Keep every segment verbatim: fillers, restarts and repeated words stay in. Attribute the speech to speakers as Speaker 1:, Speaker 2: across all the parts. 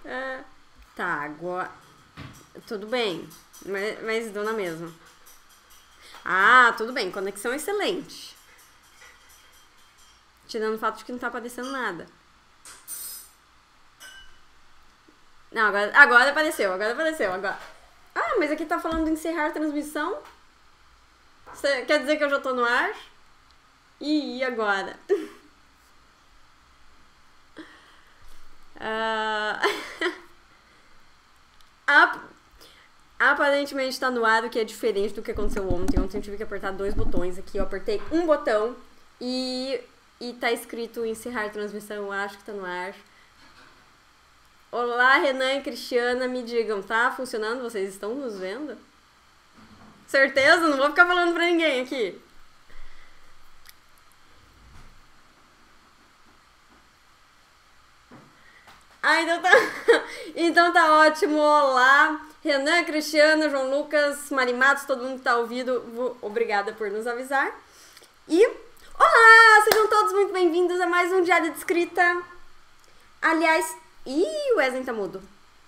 Speaker 1: É, tá, agora. Tudo bem, mas, mas dou na mesma. Ah, tudo bem, conexão excelente. Tirando o fato de que não tá aparecendo nada. Não, agora, agora apareceu, agora apareceu, agora. Ah, mas aqui tá falando de encerrar a transmissão. Cê, quer dizer que eu já tô no ar? Ih, e agora? Ah, ap- aparentemente tá no ar, o que é diferente do que aconteceu ontem. Ontem eu tive que apertar dois botões aqui. Eu apertei um botão e, e tá escrito encerrar a transmissão. Eu acho que tá no ar. Olá, Renan e Cristiana, me digam, tá funcionando? Vocês estão nos vendo? Certeza? Não vou ficar falando pra ninguém aqui. Ah, então tá. Então tá ótimo. Olá, Renan, Cristiana, João Lucas, Marimatos, todo mundo que tá ouvindo. Obrigada por nos avisar. E olá, sejam todos muito bem-vindos a mais um Diário de Escrita. Aliás, ih, o Wesley tá mudo.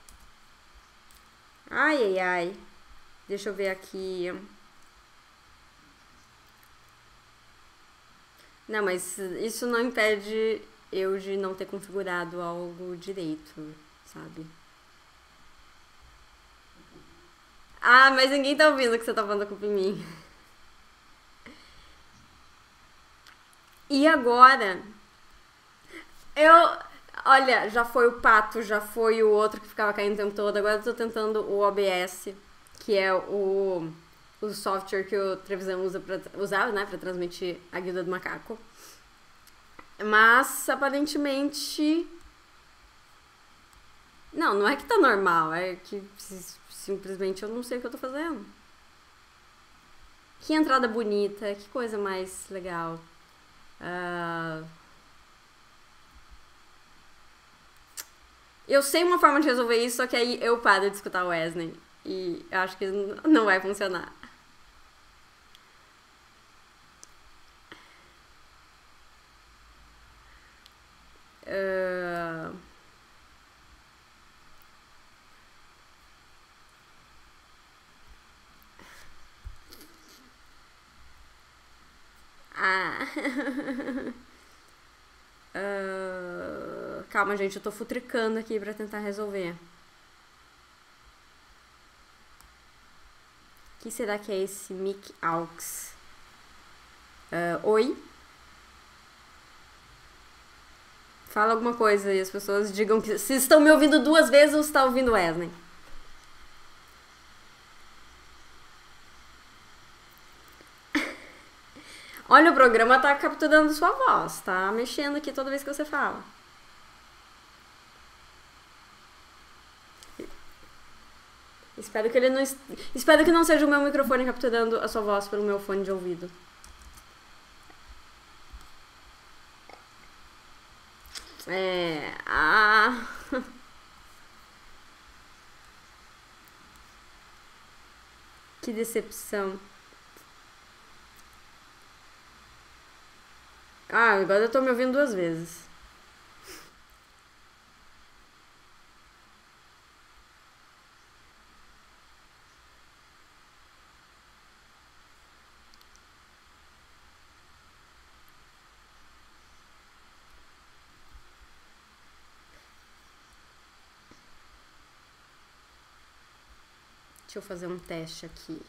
Speaker 1: Ai, ai, ai. Deixa eu ver aqui. Não, mas isso não impede eu de não ter configurado algo direito, sabe? Ah, mas ninguém tá ouvindo que você tá falando a culpa em mim. E agora? Eu. Olha, já foi o Pato, já foi o outro que ficava caindo o tempo todo. Agora eu tô tentando o O B S, que é o, o software que o Trevisan usa pra, usava, né, pra transmitir a Guilda do Macaco. Mas, aparentemente... Não, não é que tá normal, é que simplesmente eu não sei o que eu tô fazendo. Que entrada bonita, que coisa mais legal. Uh... Eu sei uma forma de resolver isso, só que aí eu paro de escutar o Wesley. E eu acho que não vai funcionar. Uh... Ah. uh... Calma, gente, eu tô futricando aqui pra tentar resolver. O que será que é esse Mick Aux? Uh, oi? Fala alguma coisa e as pessoas digam que se estão me ouvindo duas vezes ou se está ouvindo Wesley. Olha, o programa tá capturando sua voz, tá mexendo aqui toda vez que você fala. Espero que ele não espero que não seja o meu microfone capturando a sua voz pelo meu fone de ouvido. É, ah. Que decepção. Ah, agora eu tô me ouvindo duas vezes. Deixa eu fazer um teste aqui.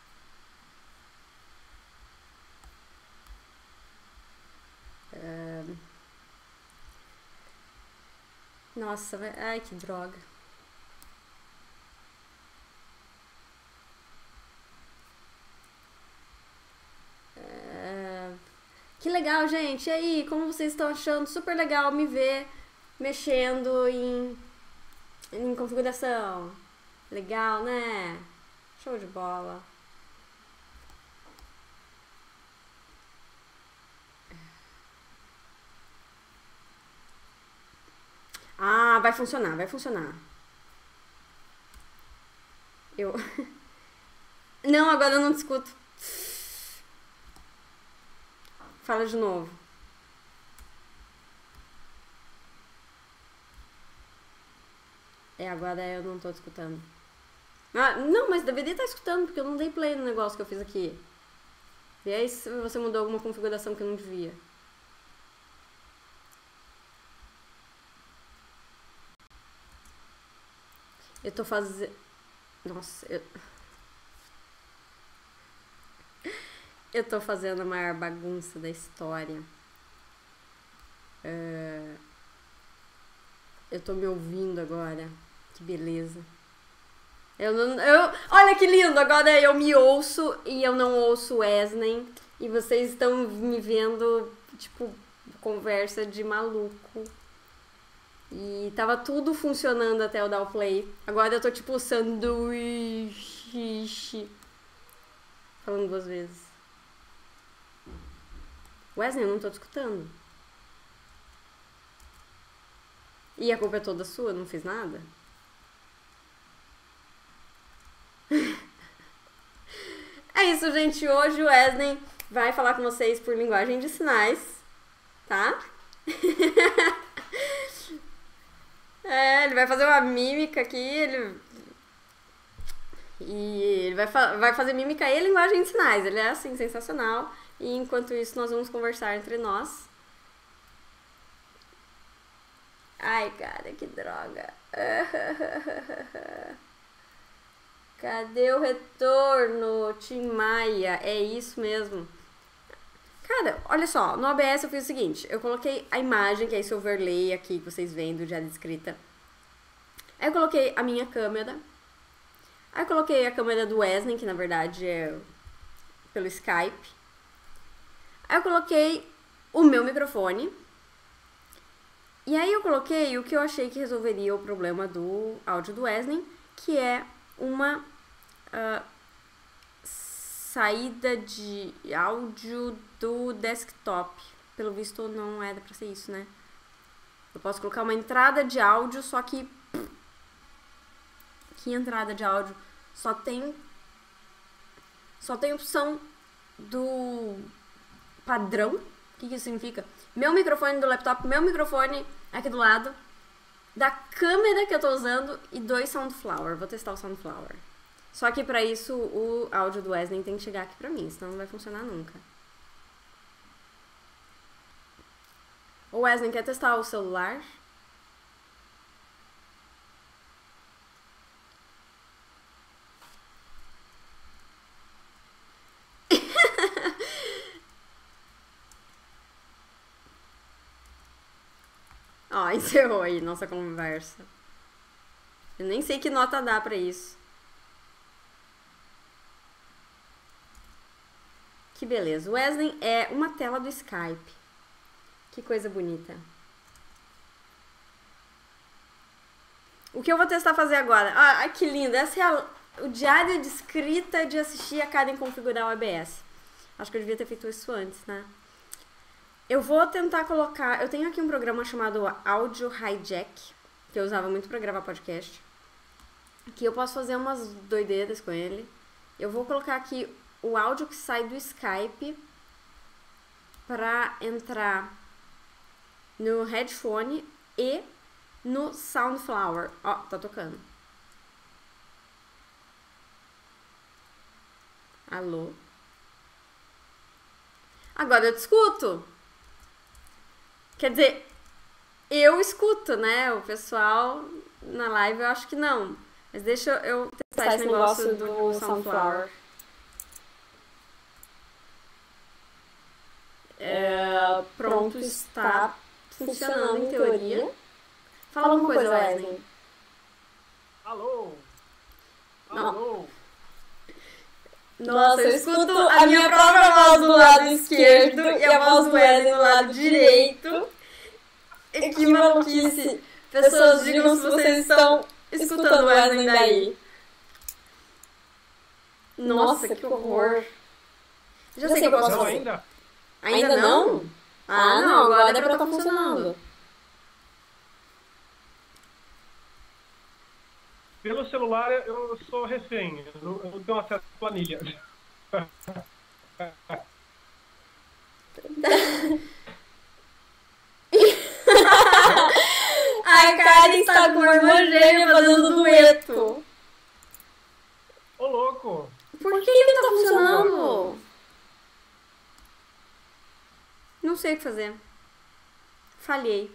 Speaker 1: Uh... Nossa, ai que droga. Uh... Que legal, gente. E aí, como vocês estão achando? Super legal me ver mexendo em, em configuração. Legal, né? Show de bola. Ah, vai funcionar, vai funcionar. Eu... Não, agora eu não te escuto. Fala de novo. É, agora eu não tô escutando. Ah, não, mas deveria estar escutando, porque eu não dei play no negócio que eu fiz aqui. E aí se você mudou alguma configuração que eu não devia. Eu tô fazendo... Nossa, eu... Eu tô fazendo a maior bagunça da história. Uh... Eu tô me ouvindo agora. Que beleza. Eu não... Eu... Olha que lindo! Agora eu me ouço e eu não ouço o Wesley. E vocês estão me vendo, tipo, conversa de maluco. E tava tudo funcionando até eu dar o play. Agora eu tô tipo sanduíche. Falando duas vezes. Wesley, eu não tô te escutando. E a culpa é toda sua, eu não fiz nada? É isso, gente. Hoje o Wesley vai falar com vocês por linguagem de sinais, tá? É, ele vai fazer uma mímica aqui, ele... E ele vai, fa vai fazer mímica e linguagem de sinais. Ele é, assim, sensacional. E enquanto isso, nós vamos conversar entre nós. Ai, cara, que droga. Cadê o retorno, Tim Maia? É isso mesmo. Cara, olha só, no O B S eu fiz o seguinte, eu coloquei a imagem, que é esse overlay aqui que vocês veem do Diário de Escrita. Aí eu coloquei a minha câmera. Aí eu coloquei a câmera do Wesley, que na verdade é pelo Skype. Aí eu coloquei o meu microfone. E aí eu coloquei o que eu achei que resolveria o problema do áudio do Wesley, que é uma uh, saída de áudio do desktop. Pelo visto não era pra ser isso, né? Eu posso colocar uma entrada de áudio, só que... Que entrada de áudio? Só tem... Só tem opção do padrão. O que que isso significa? Meu microfone do laptop, meu microfone aqui do lado, da câmera que eu tô usando e dois Soundflower. Vou testar o Soundflower. Só que pra isso o áudio do Wesley tem que chegar aqui pra mim, senão não vai funcionar nunca. O Wesley quer testar o celular? Ó, encerrou aí nossa conversa. Eu nem sei que nota dá pra isso. Que beleza. O Wesley é uma tela do Skype. Que coisa bonita. O que eu vou testar fazer agora? Ah, que lindo. Essa é a, o diário de escrita de assistir a Karen configurar o O B S. Acho que eu devia ter feito isso antes, né? Eu vou tentar colocar... Eu tenho aqui um programa chamado Audio Hijack, que eu usava muito pra gravar podcast. Que eu posso fazer umas doideiras com ele. Eu vou colocar aqui o áudio que sai do Skype pra entrar no headphone e no Soundflower. Ó, tá tocando. Alô? Agora eu te escuto. Quer dizer, eu escuto, né? O pessoal na live eu acho que não. Mas deixa eu testar esse negócio do, do Soundflower. É, pronto, está funcionando em teoria. Fala alguma coisa, Wesley.
Speaker 2: Alô?
Speaker 1: Não.
Speaker 2: Alô?
Speaker 1: Nossa, eu escuto a minha própria voz do lado esquerdo e a voz do Wesley do lado direito. Que maluquice! Pessoas, digam se vocês estão escutando o Wesley daí. Nossa, que horror! Já sei o que eu posso
Speaker 2: Não,
Speaker 1: fazer.
Speaker 2: ainda?
Speaker 1: Ainda não? Ah, não, agora é pra estar funcionando.
Speaker 2: Pelo celular eu sou refém, eu não, eu não tenho acesso à planilha.
Speaker 1: Ai, cara. Karen está com uma irmã gêmea fazendo dueto.
Speaker 2: Ô, louco.
Speaker 1: Por que ele tá funcionando? Não sei o que fazer. Falhei.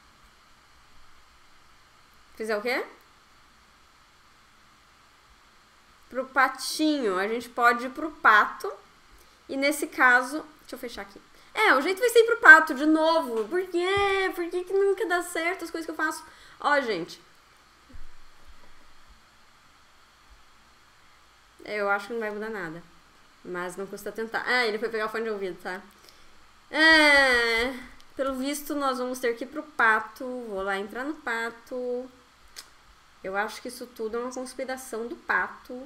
Speaker 1: Fizer o quê? Pro patinho. A gente pode ir pro pato. E nesse caso... Deixa eu fechar aqui. É, o jeito vai ser ir pro pato de novo. Por quê? Por que que nunca dá certo as coisas que eu faço? Ó, gente. Eu acho que não vai mudar nada. Mas não custa tentar. Ah, ele foi pegar o fone de ouvido, tá? É, pelo visto, nós vamos ter que ir pro pato. Vou lá entrar no pato. Eu acho que isso tudo é uma conspiração do pato.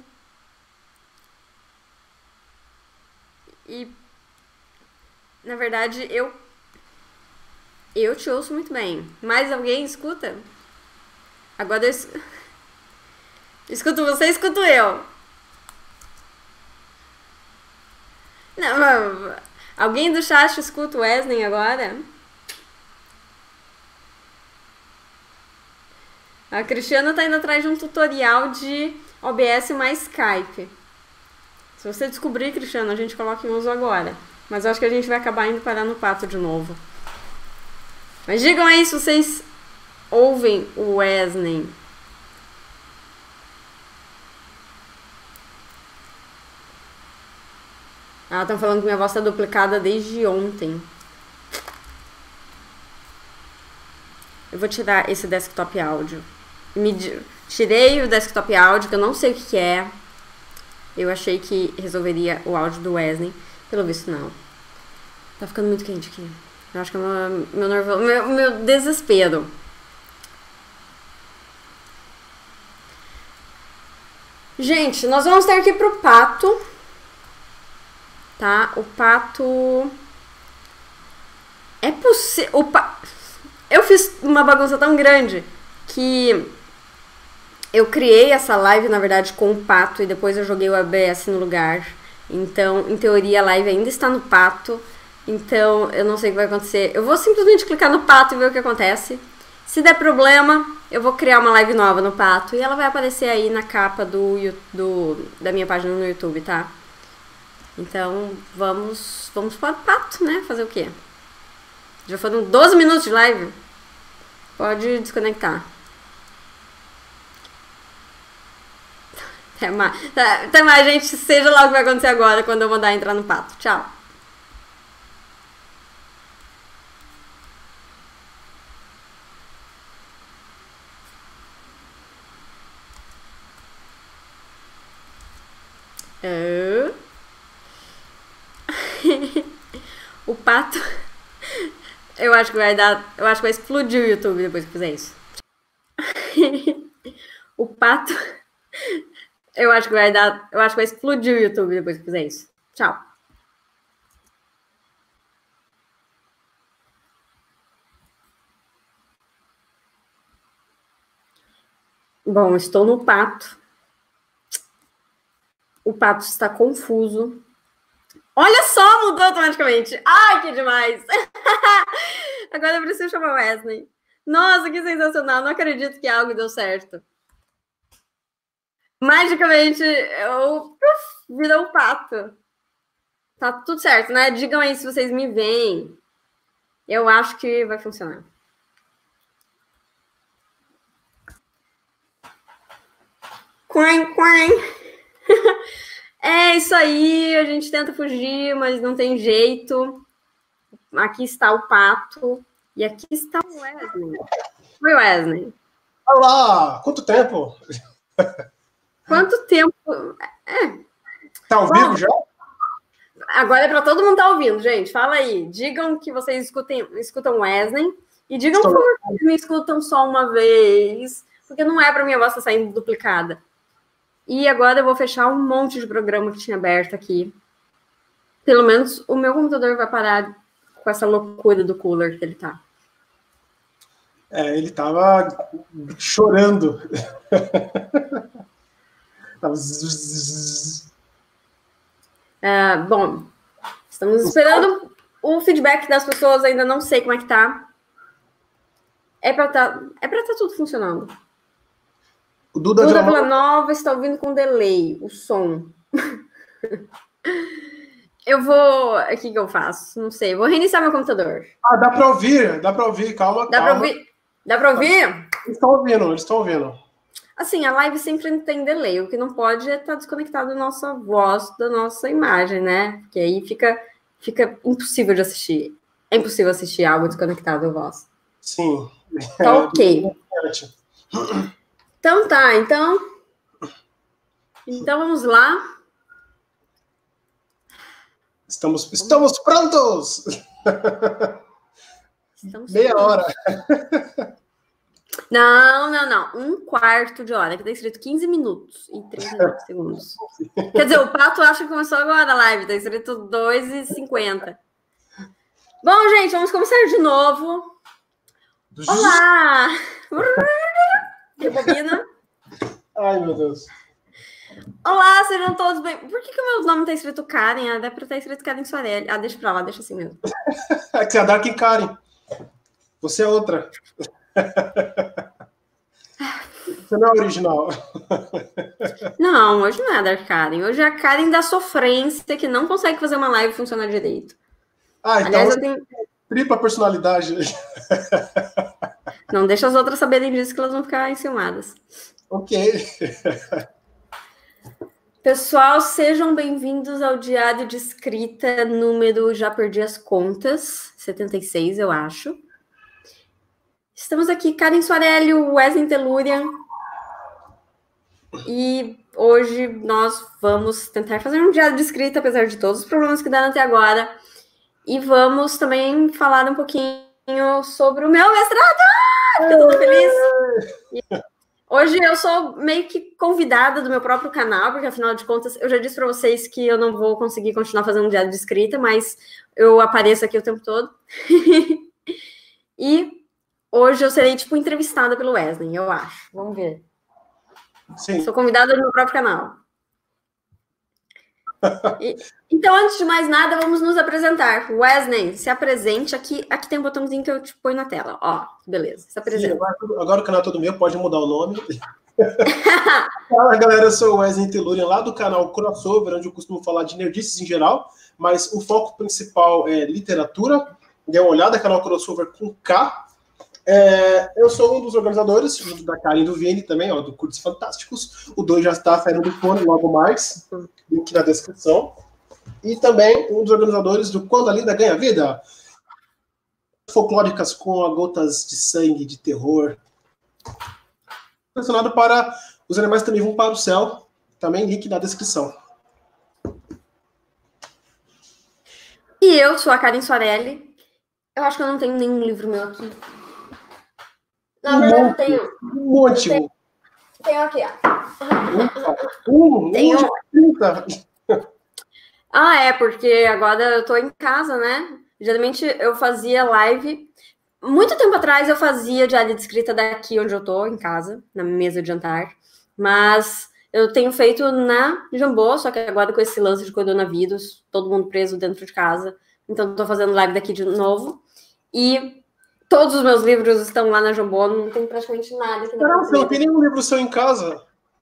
Speaker 1: E, na verdade, eu... Eu te ouço muito bem. Mais alguém escuta? Agora eu... es- Escuto você, escuto eu. Não, mas- alguém do chat escuta o Wesley agora? A Cristiana tá indo atrás de um tutorial de O B S mais Skype. Se você descobrir, Cristiano, a gente coloca em uso agora. Mas eu acho que a gente vai acabar indo parar no pato de novo. Mas digam aí se vocês ouvem o Wesley. Ah, estão falando que minha voz tá duplicada desde ontem. Eu vou tirar esse desktop áudio. Me di- Tirei o desktop áudio, que eu não sei o que que é. Eu achei que resolveria o áudio do Wesley. Pelo visto, não. Tá ficando muito quente aqui. Eu acho que é meu, meu, nervo, meu, meu desespero. Gente, nós vamos ter que ir pro pato. Tá? O pato... É possível... O pa... Eu fiz uma bagunça tão grande que eu criei essa live, na verdade, com o pato e depois eu joguei o A B S no lugar. Então, em teoria, a live ainda está no pato. Então, eu não sei o que vai acontecer. Eu vou simplesmente clicar no pato e ver o que acontece. Se der problema, eu vou criar uma live nova no pato e ela vai aparecer aí na capa do, Yu- do, da minha página no YouTube, tá? Então, vamos, vamos para o pato, né? Fazer o quê? Já foram doze minutos de live. Pode desconectar. Até mais. Até mais, gente. Seja lá o que vai acontecer agora quando eu mandar entrar no pato. Tchau. Ah. O pato. Eu acho que vai dar. Eu acho que vai explodir o YouTube depois que fizer isso. O pato. Eu acho que vai dar. Eu acho que vai explodir o YouTube depois que fizer isso. Tchau. Bom, estou no pato. O pato está confuso. Olha só, mudou automaticamente. Ai, que demais. Agora eu preciso chamar o Wesley. Nossa, que sensacional. Não acredito que algo deu certo. Magicamente, eu puf, virou um pato. Tá tudo certo, né? Digam aí se vocês me veem. Eu acho que vai funcionar. Quim, quim. É isso aí, a gente tenta fugir, mas não tem jeito. Aqui está o pato. E aqui está o Wesley. Oi, Wesley.
Speaker 2: Olá! Quanto tempo?
Speaker 1: Quanto tempo... É.
Speaker 2: Tá ao
Speaker 1: Bom,
Speaker 2: vivo já?
Speaker 1: agora é para todo mundo estar ouvindo, gente. Fala aí. Digam que vocês escutem, escutam Wesley. E digam, por
Speaker 2: Estou...
Speaker 1: favor, que me escutam só uma vez. Porque não é para minha voz estar saindo duplicada. E agora eu vou fechar um monte de programa que tinha aberto aqui. Pelo menos o meu computador vai parar com essa loucura do cooler que ele tá.
Speaker 2: É, ele tava chorando. Tava...
Speaker 1: É, bom, estamos esperando o feedback das pessoas. Ainda não sei como é que tá. É pra tá, é pra tá tudo funcionando.
Speaker 2: O Duda,
Speaker 1: Duda
Speaker 2: Villanova...
Speaker 1: Villanova está ouvindo com delay o som. Eu vou... O que que eu faço? Não sei. Vou reiniciar meu computador.
Speaker 2: Ah, dá para ouvir, dá para ouvir. Calma,
Speaker 1: dá
Speaker 2: calma.
Speaker 1: Pra ouvir? Dá para ouvir?
Speaker 2: Eles estão ouvindo, eles estão ouvindo.
Speaker 1: Assim, a live sempre tem delay. O que não pode é estar desconectado da nossa voz, da nossa imagem, né? Porque aí fica, fica impossível de assistir. É impossível assistir algo desconectado da voz.
Speaker 2: Sim.
Speaker 1: Tá ok. Então tá, então... Então vamos lá.
Speaker 2: Estamos, estamos prontos!
Speaker 1: Estamos
Speaker 2: Meia
Speaker 1: prontos.
Speaker 2: hora.
Speaker 1: Não, não, não. Um quarto de hora, que tá escrito quinze minutos e trinta segundos. Quer dizer, o Pato acha que começou agora a live, tá escrito dois e cinquenta. Bom, gente, vamos começar de novo. Olá! Rebobina.
Speaker 2: Ai, meu Deus.
Speaker 1: Olá, sejam todos bem... Por que que o meu nome tá escrito Karen? Ah, dá pra estar escrito Karen Soarelli. Ah, deixa pra lá, deixa assim mesmo.
Speaker 2: É que você é a Dark Karen. Você é outra. Você não é original.
Speaker 1: Não, hoje não é a Dark Karen. Hoje é a Karen da sofrência que não consegue fazer uma live funcionar direito.
Speaker 2: Ah, então
Speaker 1: Aliás, eu tenho...
Speaker 2: tripla personalidade.
Speaker 1: Não deixa as outras saberem disso que elas vão ficar enciumadas.
Speaker 2: Ok.
Speaker 1: Pessoal, sejam bem-vindos ao Diário de Escrita número, já perdi as contas, setenta e seis, eu acho. Estamos aqui, Karen Soarelli, Wesley Telurian, e hoje nós vamos tentar fazer um diário de escrita, apesar de todos os problemas que deram até agora, e vamos também falar um pouquinho sobre o meu mestrado. Fico toda feliz. E hoje eu sou meio que convidada do meu próprio canal, porque afinal de contas, eu já disse para vocês que eu não vou conseguir continuar fazendo um diário de escrita, mas eu apareço aqui o tempo todo. E hoje eu serei, tipo, entrevistada pelo Wesley, eu acho. Vamos ver.
Speaker 2: Sim.
Speaker 1: Sou convidada do meu próprio canal. E, então, antes de mais nada, vamos nos apresentar. Wesley, se apresente. Aqui, aqui tem um botãozinho que eu te ponho na tela. Ó, beleza, se apresenta.
Speaker 2: Sim, agora, agora o canal é todo meu, pode mudar o nome. Fala, galera, eu sou o Wesley Telurian, lá do canal Crossover, onde eu costumo falar de nerdices em geral, mas o foco principal é literatura. Dê uma olhada, canal Crossover com K. É, eu sou um dos organizadores, junto da Karen e do Vini também, ó, do Cursos Fantásticos. O dois já está saindo do fone logo mais, link na descrição. E também um dos organizadores do Quando a Linda Ganha Vida. Folclóricas com gotas de sangue, de terror. Direcionado para Os Animais Também Vão para o Céu. Também link na descrição.
Speaker 1: E eu sou a Karen Soarelli. Eu acho que eu não tenho nenhum livro meu aqui. Na
Speaker 2: um
Speaker 1: verdade,
Speaker 2: monte,
Speaker 1: eu tenho.
Speaker 2: Um monte.
Speaker 1: Tenho, tenho aqui, ó.
Speaker 2: Um,
Speaker 1: tenho...
Speaker 2: um trinta.
Speaker 1: Ah, é, porque agora eu tô em casa, né? Geralmente eu fazia live. Muito tempo atrás eu fazia diário de escrita daqui onde eu tô, em casa, na mesa de jantar. Mas eu tenho feito na Jambô, só que agora com esse lance de coronavírus, todo mundo preso dentro de casa. Então eu tô fazendo live daqui de novo. E todos os meus livros estão lá na Jambô, não tem praticamente nada aqui na
Speaker 2: Não, você não tem nenhum livro seu em casa?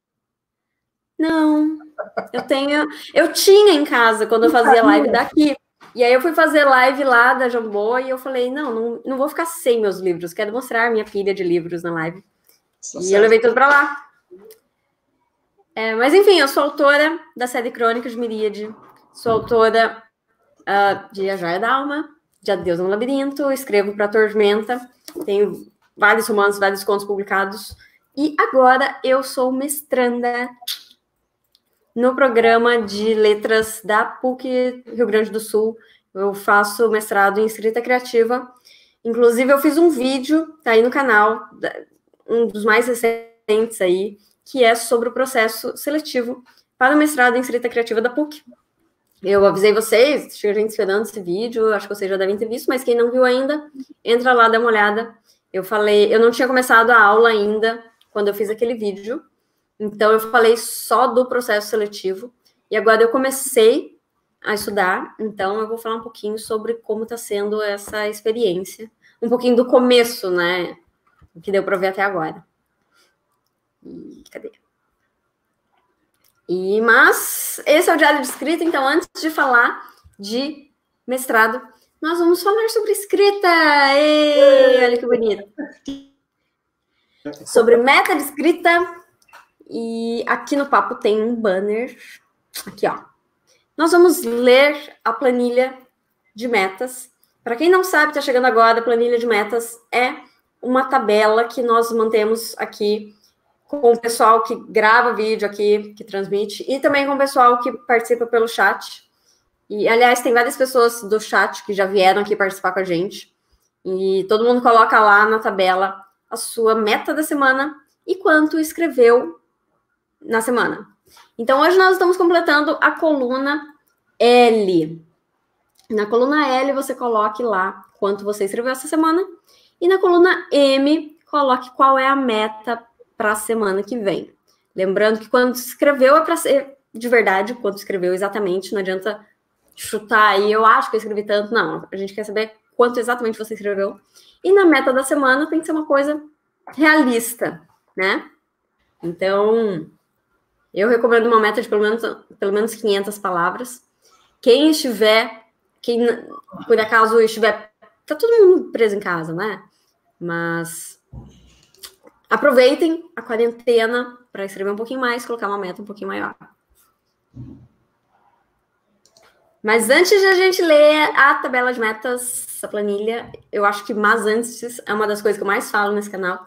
Speaker 1: Não, eu tenho... Eu tinha em casa quando eu fazia live daqui. E aí eu fui fazer live lá da Jambô e eu falei, não, não, não vou ficar sem meus livros, quero mostrar minha pilha de livros na live. Tá e certo. Eu levei tudo pra lá. É, mas enfim, eu sou autora da série Crônicas de Miríade, sou autora uh, de A Joia da Alma, de Adeus no Labirinto, escrevo para Tormenta, tenho vários romances, vários contos publicados, e agora eu sou mestranda no programa de letras da P U C Rio Grande do Sul. Eu faço mestrado em escrita criativa. Inclusive, eu fiz um vídeo, tá aí no canal, um dos mais recentes aí, que é sobre o processo seletivo para o mestrado em escrita criativa da P U C. Eu avisei vocês, tinha gente esperando esse vídeo, acho que vocês já devem ter visto, mas quem não viu ainda, entra lá, dá uma olhada. Eu falei, eu não tinha começado a aula ainda, quando eu fiz aquele vídeo, então eu falei só do processo seletivo, e agora eu comecei a estudar, então eu vou falar um pouquinho sobre como está sendo essa experiência, um pouquinho do começo, né? o que deu para ver até agora. E, cadê? E, mas esse é o diário de escrita, então antes de falar de mestrado, nós vamos falar sobre escrita. Ei, olha que bonito. Sobre meta de escrita. E aqui no papo tem um banner. Aqui, ó. Nós vamos ler a planilha de metas. Para quem não sabe, está chegando agora, a planilha de metas é uma tabela que nós mantemos aqui com o pessoal que grava vídeo aqui, que transmite, e também com o pessoal que participa pelo chat. E, aliás, tem várias pessoas do chat que já vieram aqui participar com a gente. E todo mundo coloca lá na tabela a sua meta da semana e quanto escreveu na semana. Então, hoje nós estamos completando a coluna L. Na coluna L, você coloque lá quanto você escreveu essa semana. E na coluna M, coloque qual é a meta para a semana que vem. Lembrando que quando escreveu é para ser de verdade, quanto escreveu exatamente. Não adianta chutar aí, eu acho que eu escrevi tanto. Não, a gente quer saber quanto exatamente você escreveu. E na meta da semana tem que ser uma coisa realista, né? Então, eu recomendo uma meta de pelo menos, pelo menos quinhentas palavras. Quem estiver, quem por acaso estiver, tá todo mundo preso em casa, né? Mas aproveitem a quarentena para escrever um pouquinho mais, colocar uma meta um pouquinho maior. Mas antes de a gente ler a tabela de metas, a planilha, eu acho que mas antes é uma das coisas que eu mais falo nesse canal.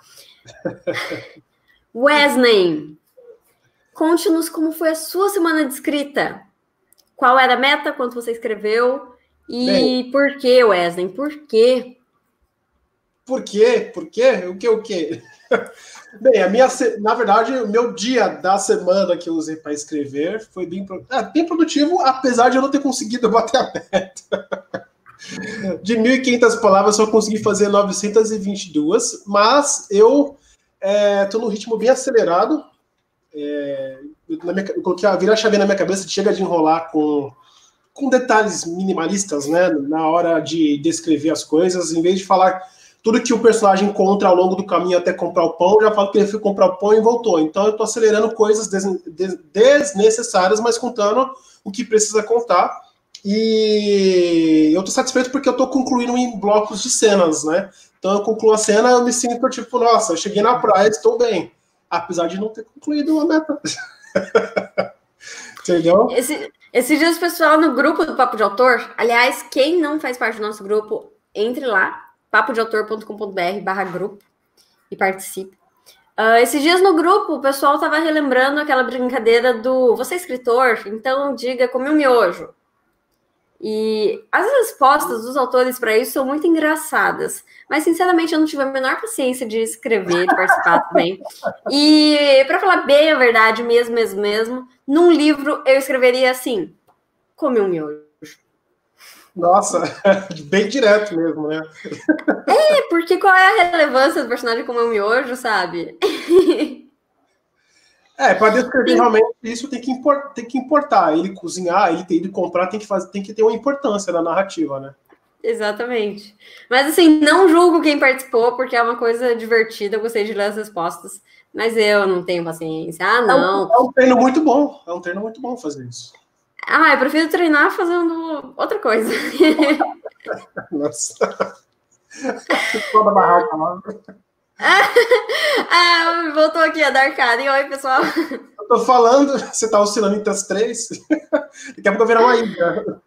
Speaker 1: Wesley, conte-nos como foi a sua semana de escrita. Qual era a meta, quanto você escreveu e Bem, por que, Wesley? Por quê?
Speaker 2: Por quê? Por quê? O que, o quê? Bem, a minha, na verdade, o meu dia da semana que eu usei para escrever foi bem, é, bem produtivo, apesar de eu não ter conseguido bater a meta. De mil e quinhentas palavras, eu só consegui fazer novecentas e vinte e duas, mas eu estou é, num ritmo bem acelerado. É, na minha, eu coloquei a vira-chave na minha cabeça, chega de enrolar com, com detalhes minimalistas, né, na hora de descrever as coisas, em vez de falar tudo que o personagem encontra ao longo do caminho até comprar o pão, já falo que ele foi comprar o pão e voltou. Então eu estou acelerando coisas des, des, desnecessárias, mas contando o que precisa contar. E eu estou satisfeito porque eu estou concluindo em blocos de cenas, né? Então eu concluo a cena, eu me sinto tipo, nossa, eu cheguei na praia, estou bem. Apesar de não ter concluído a meta. Entendeu?
Speaker 1: Esse, esses dias o pessoal no grupo do Papo de Autor, aliás, quem não faz parte do nosso grupo, entre lá, papo de autor ponto com ponto br barra grupo e participe. Uh, esses dias no grupo, o pessoal estava relembrando aquela brincadeira do você é escritor, então diga como um miojo. E as respostas dos autores para isso são muito engraçadas. Mas, sinceramente, eu não tive a menor paciência de escrever, de participar também. E, para falar bem a verdade, mesmo, mesmo, mesmo, num livro eu escreveria assim, come um miojo.
Speaker 2: Nossa, bem direto mesmo, né?
Speaker 1: É, porque qual é a relevância do personagem comer um miojo, sabe?
Speaker 2: É, para descrever Sim. realmente isso tem que, import, tem que importar. Ele cozinhar, ele ter ido comprar, tem que, fazer, tem que ter uma importância na narrativa, né?
Speaker 1: Exatamente. Mas assim, não julgo quem participou, porque é uma coisa divertida, eu gostei de ler as respostas, mas eu não tenho paciência. Ah, não.
Speaker 2: É um, é um treino muito bom, é um treino muito bom fazer isso.
Speaker 1: Ah, eu prefiro treinar fazendo outra coisa.
Speaker 2: Nossa. Toda barraca lá.
Speaker 1: Ah, voltou aqui a Darkari. Oi, pessoal.
Speaker 2: Eu tô falando, você tá oscilando entre as três. Daqui a pouco eu virar uma ilha.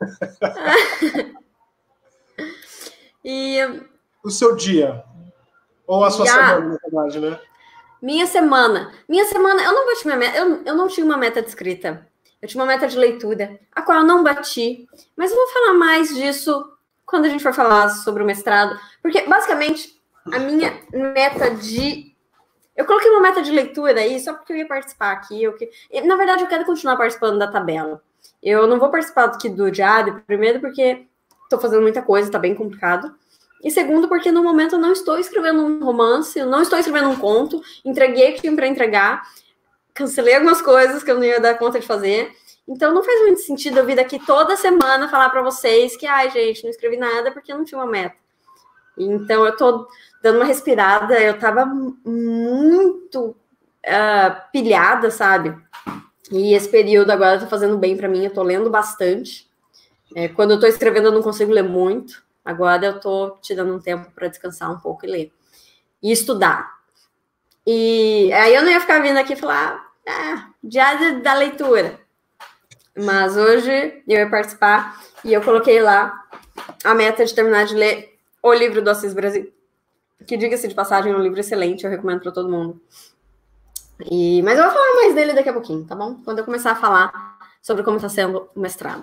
Speaker 1: E
Speaker 2: o seu dia? Ou a sua já, semana, na verdade, né?
Speaker 1: Minha semana. Minha semana, eu não bati minha meta. Eu, eu não tinha uma meta de escrita. Eu tinha uma meta de leitura, a qual eu não bati. Mas eu vou falar mais disso quando a gente for falar sobre o mestrado. Porque, basicamente, a minha meta de... Eu coloquei uma meta de leitura aí só porque eu ia participar aqui. Eu que... Na verdade, eu quero continuar participando da tabela. Eu não vou participar aqui do diário, primeiro porque estou fazendo muita coisa, está bem complicado. E segundo, porque no momento eu não estou escrevendo um romance, eu não estou escrevendo um conto, entreguei o que tinha para entregar, cancelei algumas coisas que eu não ia dar conta de fazer. Então não faz muito sentido eu vir daqui toda semana falar para vocês que, ai, gente, não escrevi nada porque eu não tinha uma meta. Então, eu tô dando uma respirada. Eu tava muito uh, pilhada, sabe? E esse período agora tá fazendo bem para mim. Eu tô lendo bastante. É, quando eu tô escrevendo, eu não consigo ler muito. Agora eu tô tirando um tempo para descansar um pouco e ler. E estudar. E aí eu não ia ficar vindo aqui e falar, ah, diário da leitura. Mas hoje eu ia participar e eu coloquei lá a meta de terminar de ler o livro do Assis Brasil. Que, diga-se de passagem, é um livro excelente, eu recomendo para todo mundo. E, mas eu vou falar mais dele daqui a pouquinho, tá bom? Quando eu começar a falar sobre como está sendo o mestrado.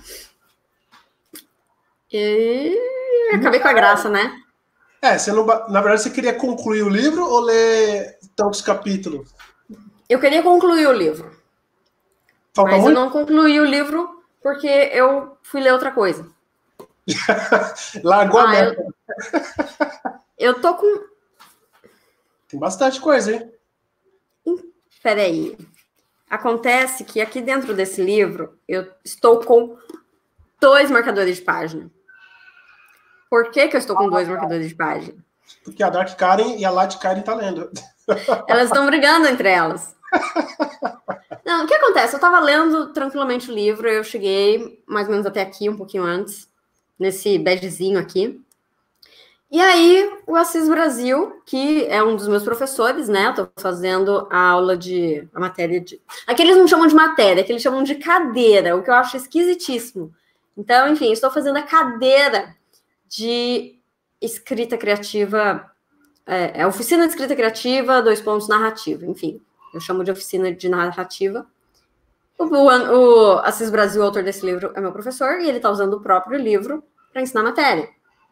Speaker 1: E acabei com a graça, né?
Speaker 2: É, você não, na verdade, você queria concluir o livro ou ler tantos capítulos?
Speaker 1: Eu queria concluir o livro. Falta mas muito? Eu não concluí o livro porque eu fui ler outra coisa.
Speaker 2: Largou ah, a meta.
Speaker 1: Eu, eu tô com...
Speaker 2: Tem bastante coisa, hein?
Speaker 1: Peraí. Acontece que aqui dentro desse livro eu estou com dois marcadores de página. Por que que eu estou com dois marcadores de página?
Speaker 2: Porque a Dark Karen e a Lad Karen tá lendo.
Speaker 1: Elas estão brigando entre elas. Não, o que acontece? Eu estava lendo tranquilamente o livro, eu cheguei mais ou menos até aqui, um pouquinho antes, nesse badgezinho aqui. E aí, o Assis Brasil, que é um dos meus professores, né? Eu tô fazendo a aula de... a matéria de... Aqui eles não chamam de matéria, aqui eles chamam de cadeira, o que eu acho esquisitíssimo. Então, enfim, estou fazendo a cadeira de escrita criativa, é, é oficina de escrita criativa, dois pontos narrativa, enfim, eu chamo de oficina de narrativa. O, o, o Assis Brasil, o autor desse livro, é meu professor, e ele está usando o próprio livro para ensinar a matéria.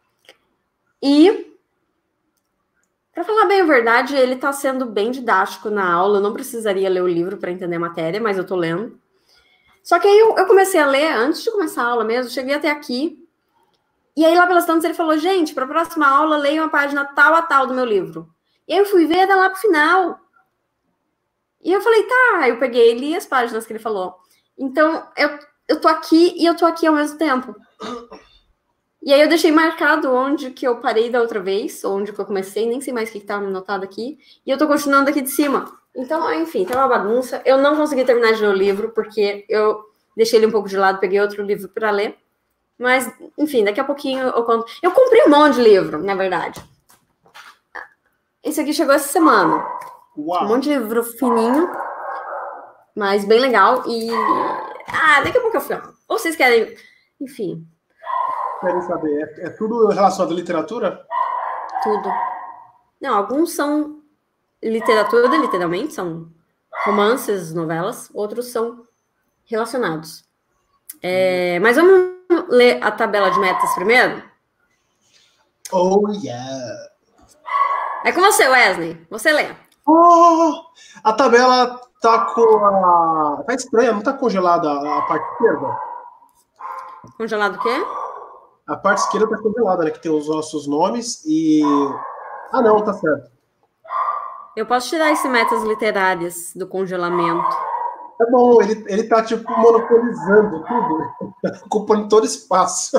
Speaker 1: E, para falar bem a verdade, ele está sendo bem didático na aula, eu não precisaria ler o livro para entender a matéria, mas eu estou lendo. Só que aí eu, eu comecei a ler, antes de começar a aula mesmo, cheguei até aqui. E aí, lá pelas tantas, ele falou, gente, para a próxima aula, leia uma página tal a tal do meu livro. E aí eu fui ver, era lá pro final. E eu falei, tá, eu peguei e li as páginas que ele falou. Então, eu, eu tô aqui e eu tô aqui ao mesmo tempo. E aí eu deixei marcado onde que eu parei da outra vez, onde que eu comecei, nem sei mais o que estava anotado aqui. E eu tô continuando aqui de cima. Então, enfim, tá uma bagunça. Eu não consegui terminar de ler o livro, porque eu deixei ele um pouco de lado, peguei outro livro para ler. Mas, enfim, daqui a pouquinho eu conto. Eu comprei um monte de livro, na verdade. Esse aqui chegou essa semana.
Speaker 2: Uau.
Speaker 1: Um monte de livro fininho, mas bem legal. E... ah, daqui a pouco eu falo. Ou vocês querem... Enfim.
Speaker 2: Querem saber? É, é tudo relacionado à literatura?
Speaker 1: Tudo. Não, alguns são literatura, literalmente. São romances, novelas. Outros são relacionados. É, mas vamos ler a tabela de metas primeiro?
Speaker 2: Oh, yeah!
Speaker 1: É com você, Wesley. Você lê.
Speaker 2: Oh, a tabela tá com a... Tá estranha, não tá congelada a parte esquerda?
Speaker 1: Congelado o quê?
Speaker 2: A parte esquerda tá congelada, né? Que tem os nossos nomes e... Ah, não, tá certo.
Speaker 1: Eu posso tirar esse metas literárias do congelamento.
Speaker 2: É bom, ele, ele tá, tipo, monopolizando tudo. Ocupando todo espaço.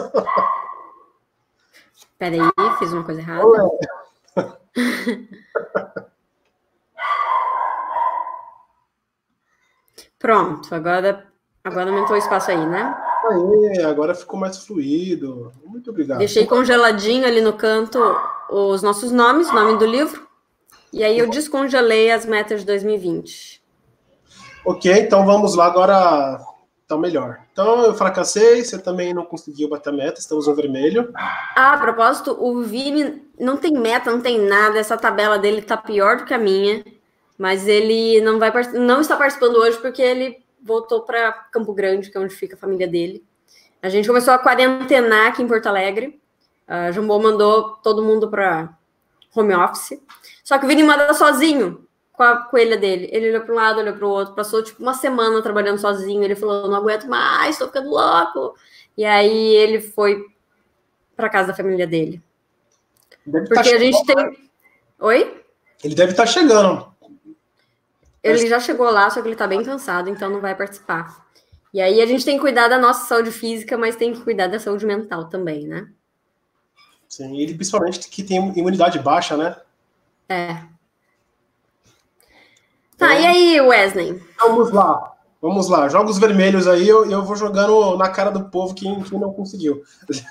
Speaker 1: Peraí, fiz uma coisa errada. Pronto, agora, agora aumentou o espaço aí, né?
Speaker 2: Aí, agora ficou mais fluido. Muito obrigado.
Speaker 1: Deixei congeladinho ali no canto os nossos nomes, o nome do livro. E aí eu descongelei as metas de dois mil e vinte.
Speaker 2: Ok, então vamos lá agora. Então, melhor. Então, eu fracassei, você também não conseguiu bater a meta, estamos no vermelho.
Speaker 1: Ah, a propósito, o Vini não tem meta, não tem nada, essa tabela dele tá pior do que a minha, mas ele não, vai, não está participando hoje porque ele voltou para Campo Grande, que é onde fica a família dele. A gente começou a quarentenar aqui em Porto Alegre, a Jumbo mandou todo mundo para home office, só que o Vini manda sozinho. Com a coelha dele. Ele olhou para um lado, olhou para o outro, passou tipo uma semana trabalhando sozinho. Ele falou, não aguento mais, estou ficando louco. E aí ele foi para casa da família dele.
Speaker 2: Deve
Speaker 1: Porque
Speaker 2: tá
Speaker 1: a gente
Speaker 2: chegando,
Speaker 1: tem... Oi?
Speaker 2: Ele deve estar tá chegando.
Speaker 1: Ele já chegou lá, só que ele está bem cansado, então não vai participar. E aí a gente tem que cuidar da nossa saúde física, mas tem que cuidar da saúde mental também, né?
Speaker 2: Sim, ele principalmente que tem imunidade baixa, né?
Speaker 1: É. Tá, então, e aí, Wesley?
Speaker 2: Vamos lá, vamos lá. Jogos vermelhos aí, eu, eu vou jogando na cara do povo quem, quem não conseguiu.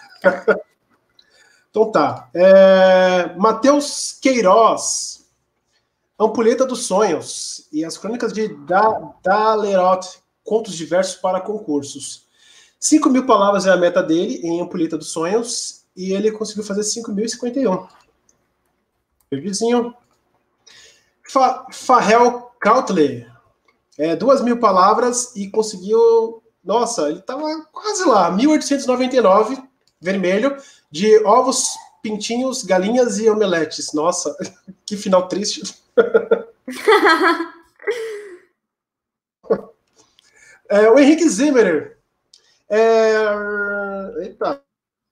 Speaker 2: Então tá. É, Matheus Queiroz, Ampulheta dos Sonhos e as Crônicas de da, Dalerot, contos diversos para concursos. cinco mil palavras é a meta dele em Ampulheta dos Sonhos e ele conseguiu fazer cinco mil e cinquenta e um. Vizinho. Fa, Farrell Cautley, é, duas mil palavras e conseguiu... Nossa, ele estava quase lá. mil oitocentos e noventa e nove, vermelho, de ovos, pintinhos, galinhas e omeletes. Nossa, que final triste. é, o Henrique Zimmerer. É, eita.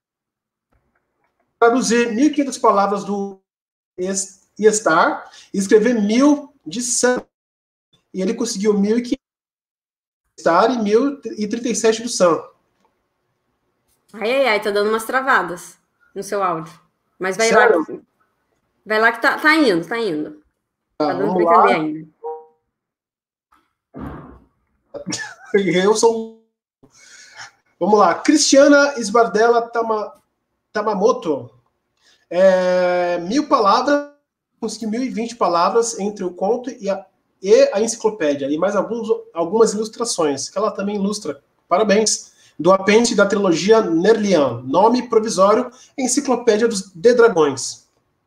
Speaker 2: Traduzir mil e quinhentas palavras do Star e escrever mil de Sun. E ele conseguiu mil e quinhentos Star e mil e trinta e sete do Sun.
Speaker 1: Ai, ai, ai, tá dando umas travadas no seu áudio. Mas vai Sério? lá. Que, vai lá que tá, tá indo, tá indo. Tá, tá dando pra entender ainda.
Speaker 2: Eu sou... Vamos lá. Cristiana Esbardella Tama... Tamamoto. É... Mil palavras, consegui mil e vinte palavras entre o conto e a, e a enciclopédia. E mais alguns, algumas ilustrações, que ela também ilustra. Parabéns. Do apêndice da trilogia Nerlian, nome provisório, Enciclopédia dos de Dragões.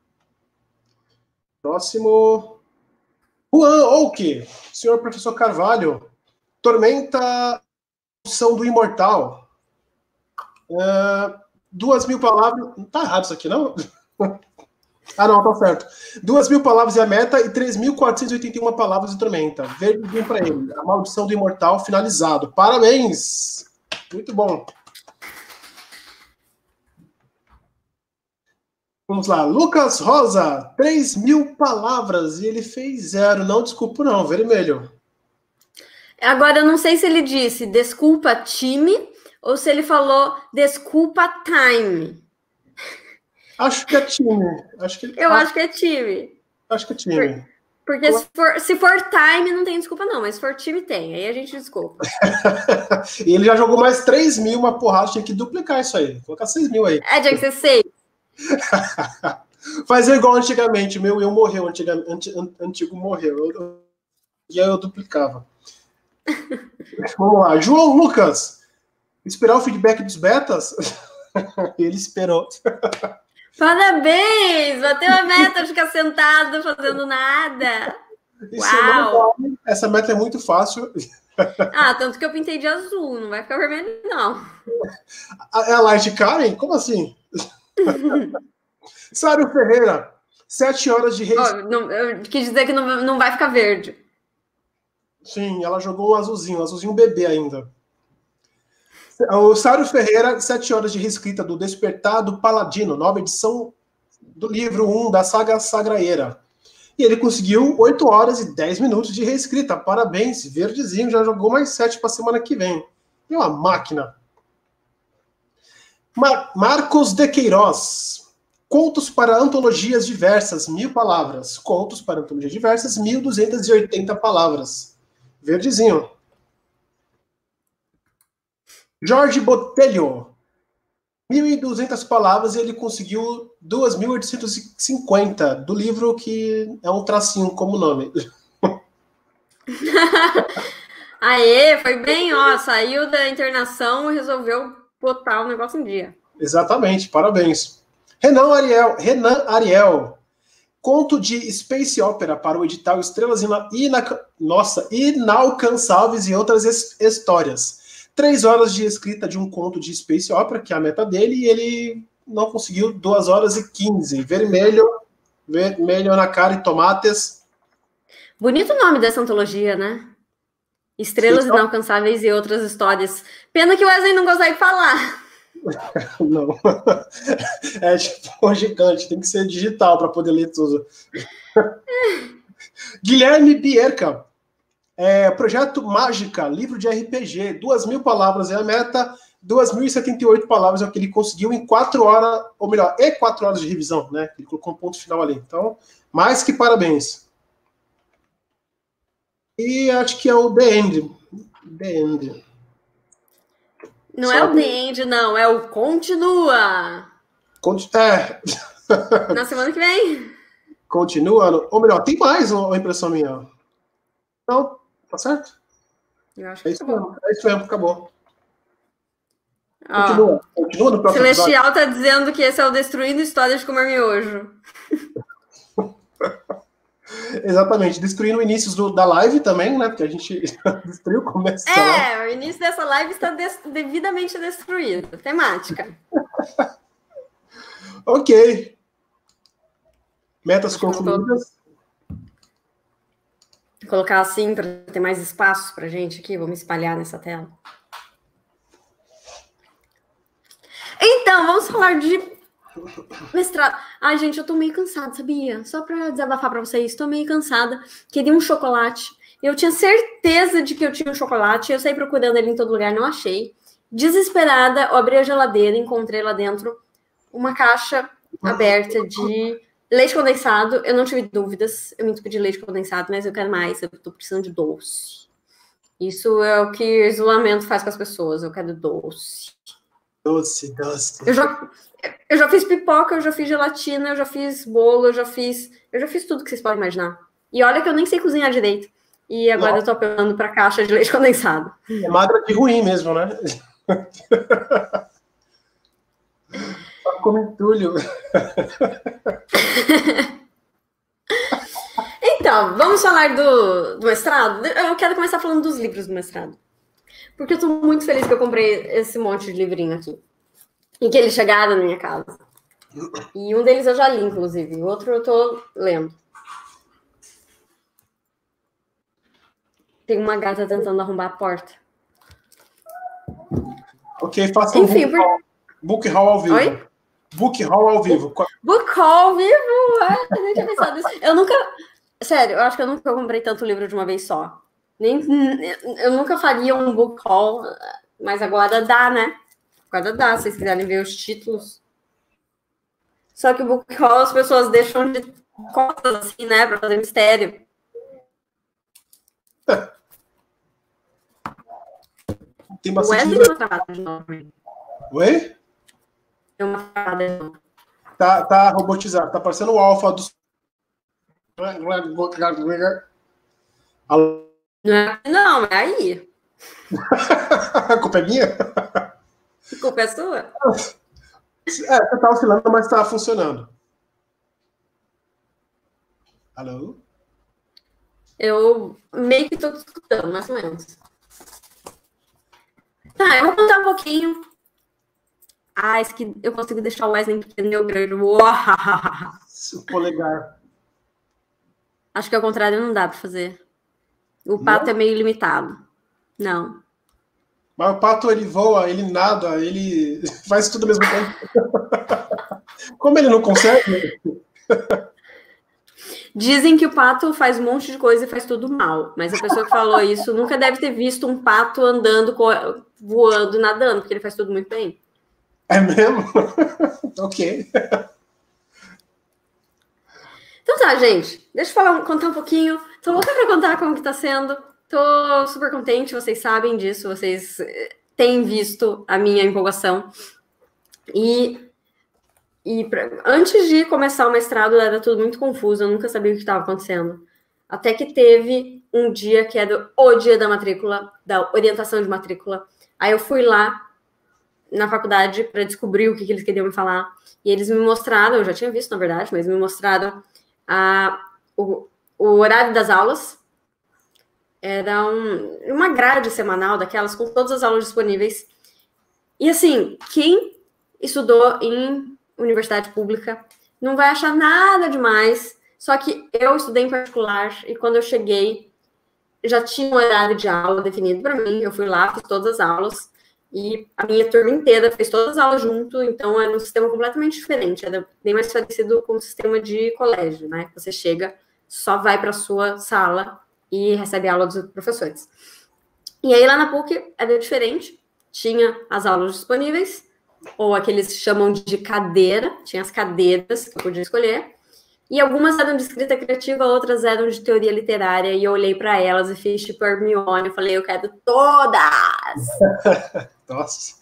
Speaker 2: Próximo. Juan Oak, senhor professor Carvalho, Tormenta São do Imortal. Uh, duas mil palavras. Não tá errado isso aqui, não? Ah, não, tá certo. Duas mil palavras é a meta e três mil quatrocentas e oitenta e uma palavras de Tormenta. Verde para ele. A Maldição do Imortal finalizado. Parabéns! Muito bom. Vamos lá. Lucas Rosa, três mil palavras e ele fez zero. Não, desculpa não, vermelho.
Speaker 1: Agora, eu não sei se ele disse desculpa time ou se ele falou desculpa time.
Speaker 2: Acho que é time. Acho que...
Speaker 1: Eu acho que é time.
Speaker 2: Acho que é time.
Speaker 1: Por... Porque se for, se for time, não tem desculpa, não. Mas se for time, tem. Aí a gente desculpa.
Speaker 2: E ele já jogou mais três mil, uma porrada. Tinha que duplicar isso aí. Colocar seis mil aí.
Speaker 1: É, tinha que ser seis.
Speaker 2: Fazer igual antigamente. Meu eu morreu. Antigo, antigo, antigo morreu. Eu, eu, e aí eu duplicava. Vamos lá. João Lucas. Esperar o feedback dos betas? Ele esperou.
Speaker 1: Parabéns! Bateu a meta de ficar sentado fazendo nada.
Speaker 2: Isso Uau! Não, essa meta é muito fácil.
Speaker 1: Ah, tanto que eu pintei de azul, não vai ficar vermelho, não.
Speaker 2: É a Light Karen? Como assim? Sário Ferreira, sete horas de reis.
Speaker 1: Oh, não, eu quis dizer que não, não vai ficar verde.
Speaker 2: Sim, ela jogou um azulzinho, um azulzinho bebê ainda. O Sário Ferreira, sete horas de reescrita do Despertar do Paladino, nova edição do livro um da saga Sagraeira. E ele conseguiu oito horas e dez minutos de reescrita. Parabéns, verdezinho, já jogou mais sete para a semana que vem. É uma máquina. Mar Marcos de Queiroz. Contos para antologias diversas, mil palavras. Contos para antologias diversas, mil duzentas e oitenta palavras. Verdezinho. Jorge Botelho, mil e duzentas palavras e ele conseguiu duas mil oitocentas e cinquenta do livro que é um tracinho como nome.
Speaker 1: Aê, foi bem, ó, saiu da internação e resolveu botar o negócio em dia.
Speaker 2: Exatamente, parabéns. Renan Ariel, Renan Ariel, conto de Space Opera para o edital Estrelas Ina, Ina, Nossa, Inalcançáveis e Outras es, Histórias. Três horas de escrita de um conto de Space Opera, que é a meta dele, e ele não conseguiu duas horas e quinze. Vermelho, vermelho na cara e tomates.
Speaker 1: Bonito o nome dessa antologia, né? Estrelas Sim, Inalcançáveis e Outras Histórias. Pena que o Wesley não consegue falar.
Speaker 2: Não. É tipo gigante, tem que ser digital para poder ler tudo. Guilherme Bierka. É, projeto Mágica, livro de R P G, duas mil palavras é a meta, duas mil e setenta e oito palavras é o que ele conseguiu em quatro horas, ou melhor, é quatro horas de revisão, né? Ele colocou um ponto final ali. Então, mais que parabéns. E acho que é o The End. The End.
Speaker 1: Não Só é o The End, não. É o Continua.
Speaker 2: Conti... É.
Speaker 1: Na semana que vem.
Speaker 2: Continua. Ou melhor, tem mais uma impressão minha. Não, tá certo?
Speaker 1: Eu acho que
Speaker 2: é isso mesmo. É isso mesmo, acabou.
Speaker 1: Ó,
Speaker 2: continua. Continua no próximo
Speaker 1: Celestial
Speaker 2: episódio.
Speaker 1: tá dizendo que esse é o Destruindo Histórias de Comer Miojo.
Speaker 2: Exatamente, destruindo o início do, da live também, né? Porque a gente destruiu o começo da live.
Speaker 1: É, o início dessa live está des devidamente destruído. Temática.
Speaker 2: Ok. Metas concluídas.
Speaker 1: Vou colocar assim para ter mais espaço pra gente aqui. Vamos espalhar nessa tela. Então, vamos falar de mestrado. Ai, gente, eu tô meio cansada, sabia? Só pra desabafar pra vocês, tô meio cansada. Queria um chocolate. Eu tinha certeza de que eu tinha um chocolate. Eu saí procurando ele em todo lugar, não achei. Desesperada, eu abri a geladeira, encontrei lá dentro uma caixa aberta de leite condensado. Eu não tive dúvidas. Eu me entupi de leite condensado, mas eu quero mais. Eu tô precisando de doce. Isso é o que o isolamento faz com as pessoas. Eu quero doce.
Speaker 2: Doce, doce.
Speaker 1: Eu já, eu já fiz pipoca, eu já fiz gelatina, eu já fiz bolo, eu já fiz... Eu já fiz tudo que vocês podem imaginar. E olha que eu nem sei cozinhar direito. E agora Nossa. Eu tô apelando pra caixa de leite condensado.
Speaker 2: É magra de ruim mesmo, né? Só come entulho.
Speaker 1: Então, vamos falar do, do mestrado? Eu quero começar falando dos livros do mestrado. Porque eu tô muito feliz que eu comprei esse monte de livrinho aqui. E que eles chegaram na minha casa. E um deles eu já li, inclusive. O outro eu tô lendo. Tem uma gata tentando arrombar a porta.
Speaker 2: Ok, faça um book, por... haul, book haul ao vivo. Oi? Book haul ao vivo.
Speaker 1: Book haul ao vivo? É, eu nem tinha pensado nisso. Eu nunca... Sério, eu acho que eu nunca comprei tanto livro de uma vez só. Nem, eu nunca faria um book haul, mas agora dá, né? Agora dá, se vocês quiserem ver os títulos. Só que o book haul as pessoas deixam de costas, assim, né? Pra fazer mistério.
Speaker 2: Tem bastante livro.
Speaker 1: Uma travada de novo.
Speaker 2: Oi?
Speaker 1: Tem uma travada de novo.
Speaker 2: Tá, tá robotizado, tá parecendo o alfa dos.
Speaker 1: Não, é aí.
Speaker 2: A culpa é minha?
Speaker 1: A culpa é sua?
Speaker 2: É, você tá oscilando, mas tá funcionando. Alô?
Speaker 1: Eu meio que tô escutando, mais ou menos. Tá, eu vou contar um pouquinho. Ah, esse aqui eu consigo deixar o Wesley pequeno e grande. O
Speaker 2: polegar.
Speaker 1: Acho que ao contrário não dá pra fazer. O pato não? É meio limitado. Não.
Speaker 2: Mas o pato, ele voa, ele nada, ele faz tudo ao mesmo tempo. Como ele não consegue?
Speaker 1: Dizem que o pato faz um monte de coisa e faz tudo mal. Mas a pessoa que falou isso nunca deve ter visto um pato andando, voando, nadando, porque ele faz tudo muito bem.
Speaker 2: É mesmo? Ok.
Speaker 1: Então tá, gente. Deixa eu falar, contar um pouquinho. Tô louca pra contar como que tá sendo. Tô super contente, vocês sabem disso. Vocês têm visto a minha empolgação. E, e pra, antes de começar o mestrado, era tudo muito confuso. Eu nunca sabia o que estava acontecendo. Até que teve um dia que era o dia da matrícula, da orientação de matrícula. Aí eu fui lá na faculdade para descobrir o que, que eles queriam me falar. E eles me mostraram, eu já tinha visto, na verdade, mas me mostraram a, o, o horário das aulas. Era um, uma grade semanal daquelas, com todas as aulas disponíveis. E, assim, quem estudou em universidade pública não vai achar nada demais. Só que eu estudei em particular e quando eu cheguei, já tinha um horário de aula definido para mim. Eu fui lá, fiz todas as aulas. E a minha turma inteira fez todas as aulas junto, então era um sistema completamente diferente, era bem mais parecido com o sistema de colégio, né? Você chega, só vai para a sua sala e recebe a aula dos professores. E aí lá na PUC era diferente, tinha as aulas disponíveis, ou aqueles chamam de cadeira, tinha as cadeiras que eu podia escolher, e algumas eram de escrita criativa, outras eram de teoria literária, e eu olhei para elas e fiz tipo Hermione, eu falei, eu quero todas!
Speaker 2: Nossa!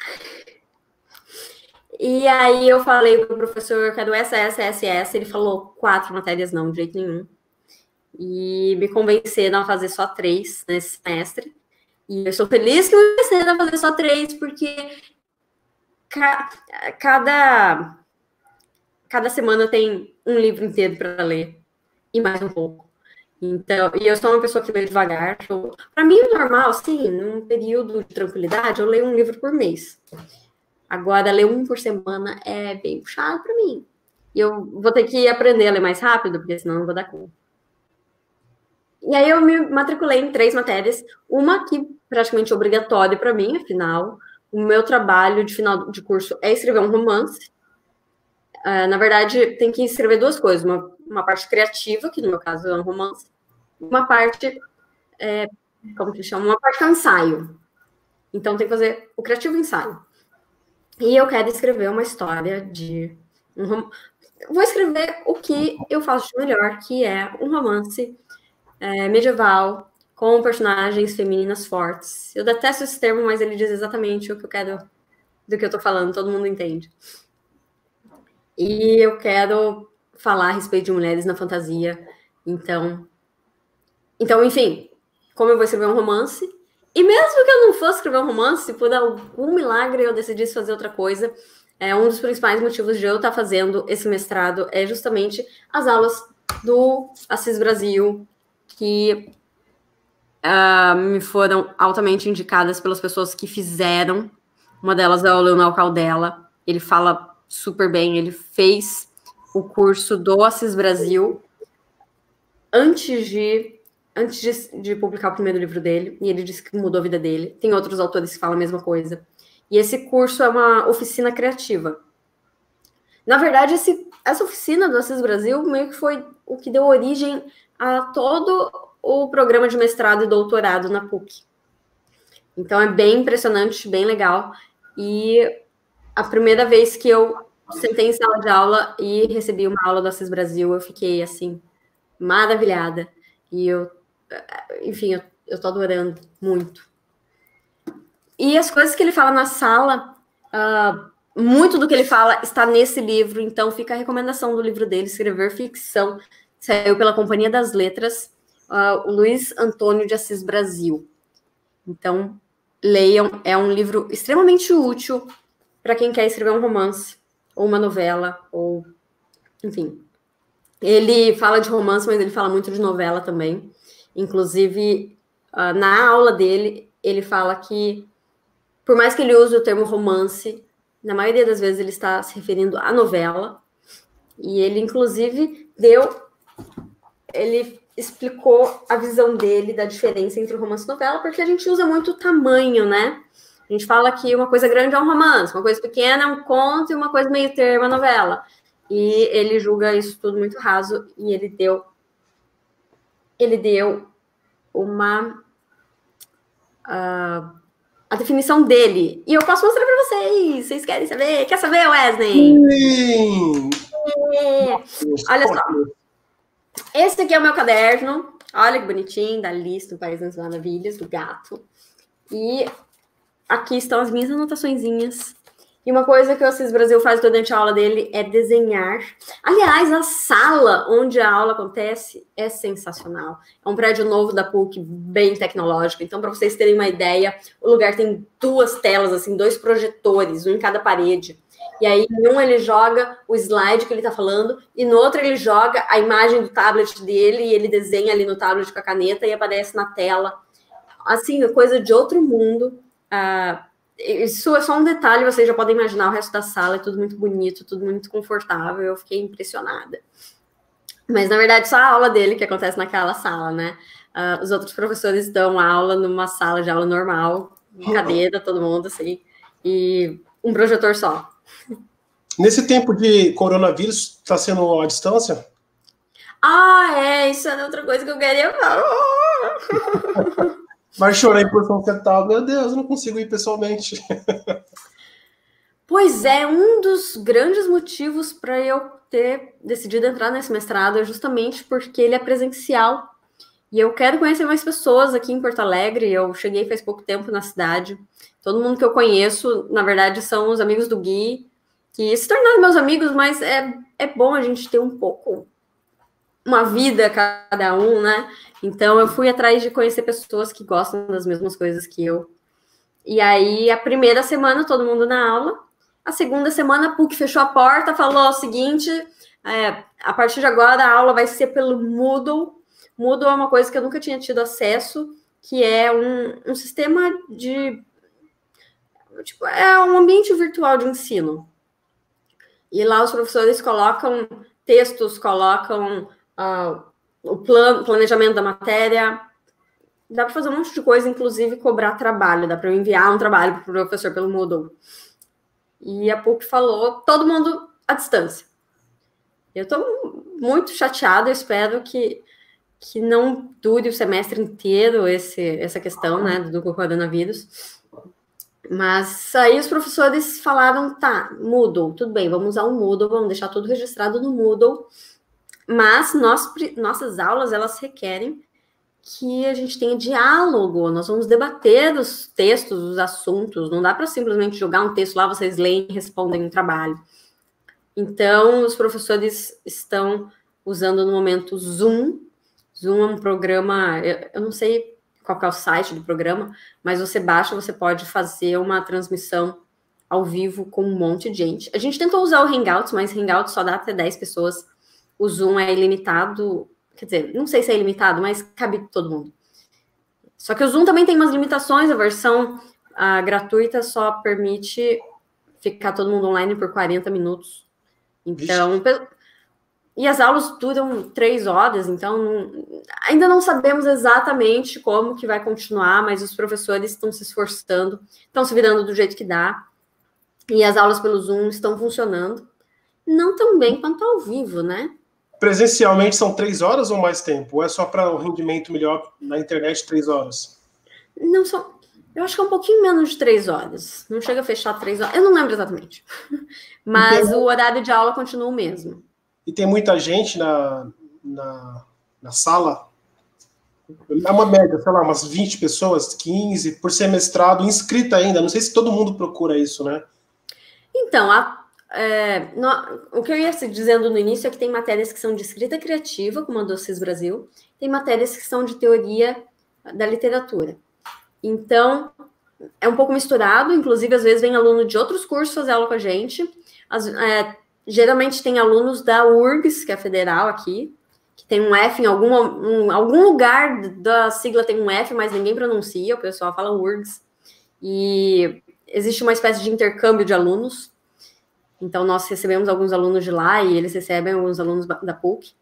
Speaker 1: E aí eu falei pro professor, eu quero essa, essa, essa e essa, ele falou quatro matérias não, de jeito nenhum. E me convenceram a fazer só três nesse semestre. E eu estou feliz que me convenceram a fazer só três, porque ca cada, cada semana tem um livro inteiro para ler, e mais um pouco. Então, e eu sou uma pessoa que lê devagar. Para mim, o normal, assim, num período de tranquilidade, eu leio um livro por mês. Agora, ler um por semana é bem puxado para mim. E eu vou ter que aprender a ler mais rápido, porque senão não vou dar conta. E aí eu me matriculei em três matérias, uma que praticamente obrigatória para mim, afinal, o meu trabalho de final de curso é escrever um romance. Uh, na verdade, tem que escrever duas coisas, uma, uma parte criativa, que no meu caso é um romance, uma parte, é, como que chama? Uma parte que é um ensaio. Então tem que fazer o criativo e o ensaio. E eu quero escrever uma história de um rom... Vou escrever o que eu faço de melhor, que é um romance É, medieval, com personagens femininas fortes. Eu detesto esse termo, mas ele diz exatamente o que eu quero, do que eu tô falando, todo mundo entende. E eu quero falar a respeito de mulheres na fantasia. Então, então, enfim, como eu vou escrever um romance, e mesmo que eu não fosse escrever um romance, se por algum milagre eu decidisse fazer outra coisa, é, um dos principais motivos de eu estar fazendo esse mestrado é justamente as aulas do Assis Brasil, que uh, me foram altamente indicadas pelas pessoas que fizeram. Uma delas é o Leonel Caldela. Ele fala super bem. Ele fez o curso do Assis Brasil antes de, antes de, de publicar o primeiro livro dele. E ele disse que mudou a vida dele. Tem outros autores que falam a mesma coisa. E esse curso é uma oficina criativa. Na verdade, esse, essa oficina do Assis Brasil meio que foi o que deu origem a todo o programa de mestrado e doutorado na P U C. Então, é bem impressionante, bem legal. E a primeira vez que eu sentei em sala de aula e recebi uma aula do Assis Brasil, eu fiquei, assim, maravilhada. E eu, enfim, eu, eu tô adorando muito. E as coisas que ele fala na sala, uh, muito do que ele fala está nesse livro, então fica a recomendação do livro dele, Escrever Ficção. Saiu pela Companhia das Letras, uh, o Luiz Antônio de Assis Brasil. Então, leiam, é um livro extremamente útil para quem quer escrever um romance, ou uma novela, ou, enfim. Ele fala de romance, mas ele fala muito de novela também. Inclusive, uh, na aula dele, ele fala que, por mais que ele use o termo romance, na maioria das vezes ele está se referindo à novela. E ele, inclusive, deu... Ele explicou a visão dele da diferença entre o romance e novela, porque a gente usa muito o tamanho, né? A gente fala que uma coisa grande é um romance, uma coisa pequena é um conto e uma coisa meio termo é uma novela. E ele julga isso tudo muito raso e ele deu ele deu uma uh, a definição dele. E eu posso mostrar para vocês. Vocês querem saber? Quer saber, Wesley?
Speaker 2: Sim!
Speaker 1: É. Olha só. Esse aqui é o meu caderno. Olha que bonitinho, da Alice do País das Maravilhas, do gato. E aqui estão as minhas anotaçõezinhas. E uma coisa que o Assis Brasil faz durante a aula dele é desenhar. Aliás, a sala onde a aula acontece é sensacional. É um prédio novo da P U C, bem tecnológico. Então, para vocês terem uma ideia, o lugar tem duas telas, assim, dois projetores, um em cada parede. E aí, em um ele joga o slide que ele está falando, e no outro ele joga a imagem do tablet dele, e ele desenha ali no tablet com a caneta e aparece na tela. Assim, coisa de outro mundo. Ah, isso é só um detalhe, vocês já podem imaginar o resto da sala, é tudo muito bonito, tudo muito confortável, eu fiquei impressionada. Mas, na verdade, só a aula dele que acontece naquela sala, né? Uh, os outros professores dão aula numa sala de aula normal, cadeira, todo mundo, assim, e um projetor só.
Speaker 2: Nesse tempo de coronavírus, está sendo à distância?
Speaker 1: Ah, é, isso é outra coisa que eu queria falar.
Speaker 2: Vai chorar em posição fetal. Meu Deus, eu não consigo ir pessoalmente.
Speaker 1: Pois é, um dos grandes motivos para eu ter decidido entrar nesse mestrado é justamente porque ele é presencial. E eu quero conhecer mais pessoas aqui em Porto Alegre. Eu cheguei faz pouco tempo na cidade. Todo mundo que eu conheço, na verdade, são os amigos do Gui, que se tornaram meus amigos, mas é, é bom a gente ter um pouco uma vida cada um, né? Então eu fui atrás de conhecer pessoas que gostam das mesmas coisas que eu. E aí, a primeira semana, todo mundo na aula. A segunda semana, a PUC fechou a porta, falou o seguinte, é, a partir de agora a aula vai ser pelo Moodle. Moodle é uma coisa que eu nunca tinha tido acesso, que é um, um sistema de... Tipo, é um ambiente virtual de ensino. E lá os professores colocam textos, colocam uh, o plano, planejamento da matéria. Dá para fazer um monte de coisa, inclusive cobrar trabalho. Dá para eu enviar um trabalho para o professor pelo Moodle. E a PUC falou, todo mundo à distância. Eu estou muito chateada, eu espero que, que não dure o semestre inteiro esse, essa questão, né, do coronavírus. Mas aí os professores falaram, tá, Moodle, tudo bem, vamos usar o Moodle, vamos deixar tudo registrado no Moodle, mas nós, nossas aulas, elas requerem que a gente tenha diálogo, nós vamos debater os textos, os assuntos, não dá para simplesmente jogar um texto lá, vocês leem e respondem um trabalho. Então, os professores estão usando no momento Zoom. Zoom é um programa, eu, eu não sei qual que é o site do programa, mas você baixa, você pode fazer uma transmissão ao vivo com um monte de gente. A gente tentou usar o Hangouts, mas Hangouts só dá até dez pessoas. O Zoom é ilimitado. Quer dizer, não sei se é ilimitado, mas cabe todo mundo. Só que o Zoom também tem umas limitações. A versão a, gratuita só permite ficar todo mundo online por quarenta minutos. Então, Vixe. E as aulas duram três horas, então não, ainda não sabemos exatamente como que vai continuar, mas os professores estão se esforçando, estão se virando do jeito que dá. E as aulas pelo Zoom estão funcionando. Não tão bem quanto ao vivo, né?
Speaker 2: Presencialmente são três horas ou mais tempo? Ou é só para um rendimento melhor na internet três horas?
Speaker 1: Não são. Eu acho que é um pouquinho menos de três horas. Não chega a fechar três horas. Eu não lembro exatamente. Mas tem... o horário de aula continua o mesmo.
Speaker 2: E tem muita gente na, na, na sala? É uma média, sei lá, umas vinte pessoas, quinze, por semestrado, inscrita ainda. Não sei se todo mundo procura isso, né?
Speaker 1: Então, a É, no, o que eu ia dizendo no início é que tem matérias que são de escrita criativa, como a do CIS Brasil, tem matérias que são de teoria da literatura. Então, é um pouco misturado, inclusive, às vezes vem aluno de outros cursos fazer aula com a gente. As, é, geralmente tem alunos da U R G S, que é federal aqui, que tem um F em algum, um, algum lugar da sigla tem um F, mas ninguém pronuncia, o pessoal fala U R G S. E existe uma espécie de intercâmbio de alunos. Então, nós recebemos alguns alunos de lá e eles recebem alguns alunos da PUC.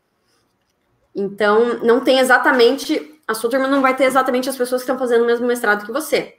Speaker 1: Então, não tem exatamente... A sua turma não vai ter exatamente as pessoas que estão fazendo o mesmo mestrado que você.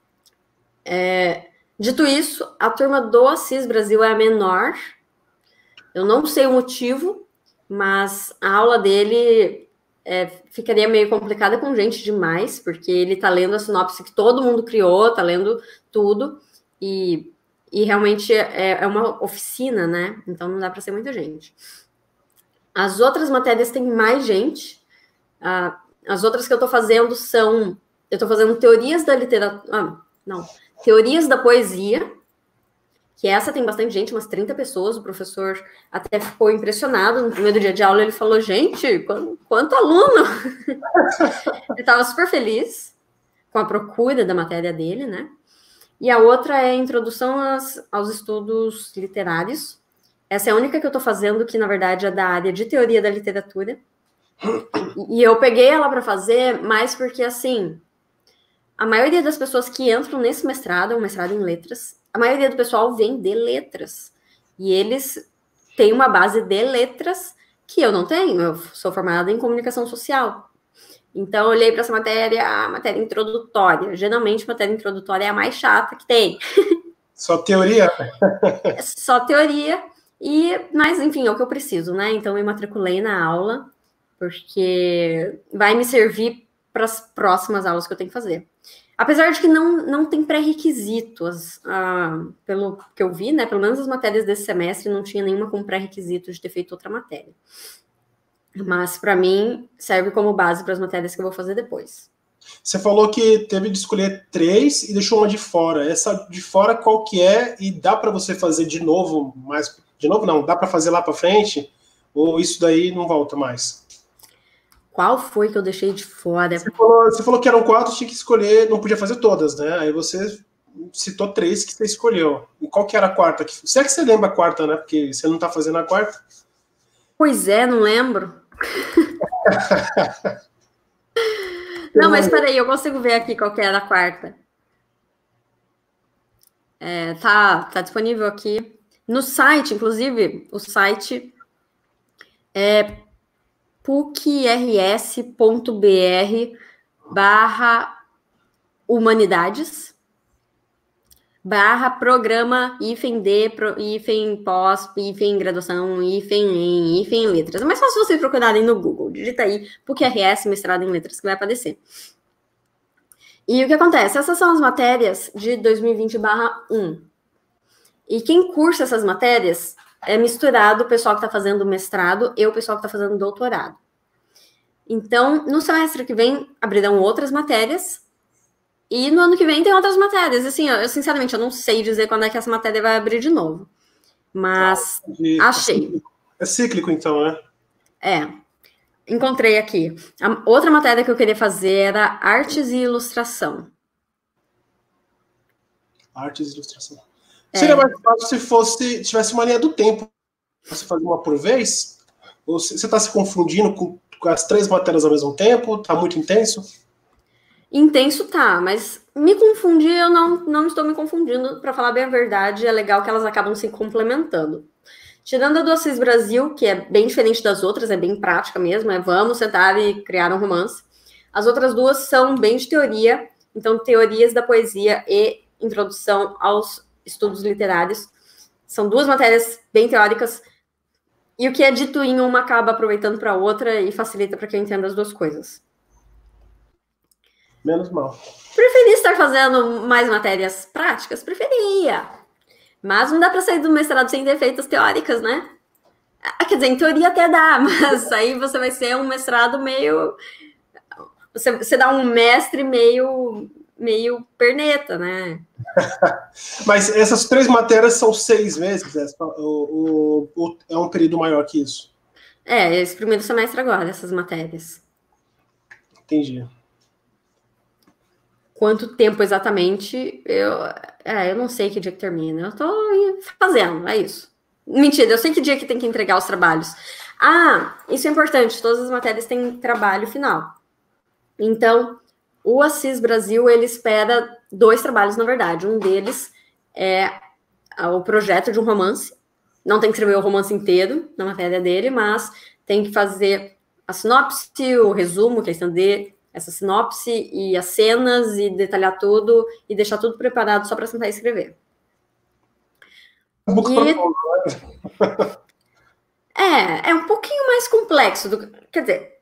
Speaker 1: É, dito isso, a turma do CIS Brasil é a menor. Eu não sei o motivo, mas a aula dele é, ficaria meio complicada com gente demais, porque ele está lendo a sinopse que todo mundo criou, está lendo tudo, e... E realmente é, é uma oficina, né? Então não dá para ser muita gente. As outras matérias têm mais gente. Uh, as outras que eu estou fazendo são... Eu estou fazendo teorias da literatura... Ah, não. Teorias da poesia. Que essa tem bastante gente, umas trinta pessoas. O professor até ficou impressionado. No primeiro dia de aula ele falou, gente, quanto, quanto aluno! Ele estava super feliz com a procura da matéria dele, né? E a outra é a introdução aos, aos estudos literários. Essa é a única que eu estou fazendo, que, na verdade, é da área de teoria da literatura. E eu peguei ela para fazer mais porque, assim, a maioria das pessoas que entram nesse mestrado, é um mestrado em letras, a maioria do pessoal vem de letras. E eles têm uma base de letras que eu não tenho. Eu sou formada em comunicação social. Então, eu olhei para essa matéria, a matéria introdutória. Geralmente, a matéria introdutória é a mais chata que tem.
Speaker 2: Só teoria?
Speaker 1: É só teoria. E, mas, enfim, é o que eu preciso, né? Então, eu me matriculei na aula, porque vai me servir para as próximas aulas que eu tenho que fazer. Apesar de que não, não tem pré-requisitos, ah, pelo que eu vi, né? Pelo menos as matérias desse semestre não tinha nenhuma com pré-requisito de ter feito outra matéria. Mas, para mim, serve como base para as matérias que eu vou fazer depois.
Speaker 2: Você falou que teve de escolher três e deixou uma de fora. Essa de fora qual que é? E dá para você fazer de novo, mais de novo não, dá para fazer lá para frente? Ou isso daí não volta mais?
Speaker 1: Qual foi que eu deixei de fora?
Speaker 2: Você falou, você falou que eram quatro, tinha que escolher, não podia fazer todas, né? Aí você citou três que você escolheu. E qual que era a quarta? Se é que você lembra a quarta, né? Porque você não tá fazendo a quarta.
Speaker 1: Pois é, não lembro. Não, mas peraí, eu consigo ver aqui qual que era a quarta. É, tá, tá disponível aqui. No site, inclusive, o site é pucrs.br barra humanidades barra programa hífen D, hífen pós, hífen graduação, hífen em, hífen letras. É mais fácil vocês procurarem no Google. Digita aí PUC-R S, mestrado em letras, que vai aparecer. E o que acontece? Essas são as matérias de dois mil e vinte barra um. E quem cursa essas matérias é misturado o pessoal que está fazendo mestrado e o pessoal que está fazendo doutorado. Então, no semestre que vem, abrirão outras matérias. E no ano que vem tem outras matérias. Assim, eu, sinceramente, eu não sei dizer quando é que essa matéria vai abrir de novo. Mas ah, achei.
Speaker 2: É cíclico, então, né?
Speaker 1: É. Encontrei aqui. A outra matéria que eu queria fazer era Artes e Ilustração.
Speaker 2: Artes e Ilustração. É. Seria mais fácil se fosse, tivesse uma linha do tempo. Você fazer uma por vez? Ou você está se confundindo com, com as três matérias ao mesmo tempo? Está muito intenso?
Speaker 1: Intenso tá, mas me confundir, eu não, não estou me confundindo. Para falar bem a verdade, é legal que elas acabam se complementando. Tirando a do Assis Brasil, que é bem diferente das outras, é bem prática mesmo, é vamos sentar e criar um romance. As outras duas são bem de teoria, então teorias da poesia e introdução aos estudos literários. São duas matérias bem teóricas, e o que é dito em uma acaba aproveitando para a outra e facilita para quem entenda as duas coisas.
Speaker 2: Menos mal.
Speaker 1: Preferia estar fazendo mais matérias práticas? Preferia. Mas não dá para sair do mestrado sem ter feito as teóricas, né? Quer dizer, em teoria até dá, mas aí você vai ser um mestrado meio... Você, você dá um mestre meio, meio perneta, né?
Speaker 2: Mas essas três matérias são seis meses? É, o, o, é um período maior que isso?
Speaker 1: É, esse primeiro semestre agora, essas matérias.
Speaker 2: Entendi.
Speaker 1: Quanto tempo exatamente, eu, é, eu não sei que dia que termina. Eu tô fazendo, é isso. Mentira, eu sei que dia que tem que entregar os trabalhos. Ah, isso é importante, todas as matérias têm trabalho final. Então, o Assis Brasil, ele espera dois trabalhos, na verdade. Um deles é o projeto de um romance. Não tem que escrever o romance inteiro na matéria dele, mas tem que fazer a sinopse, o resumo, que é estender essa sinopse e as cenas e detalhar tudo e deixar tudo preparado só para sentar e escrever. E... é, é um pouquinho mais complexo. Do... Quer dizer...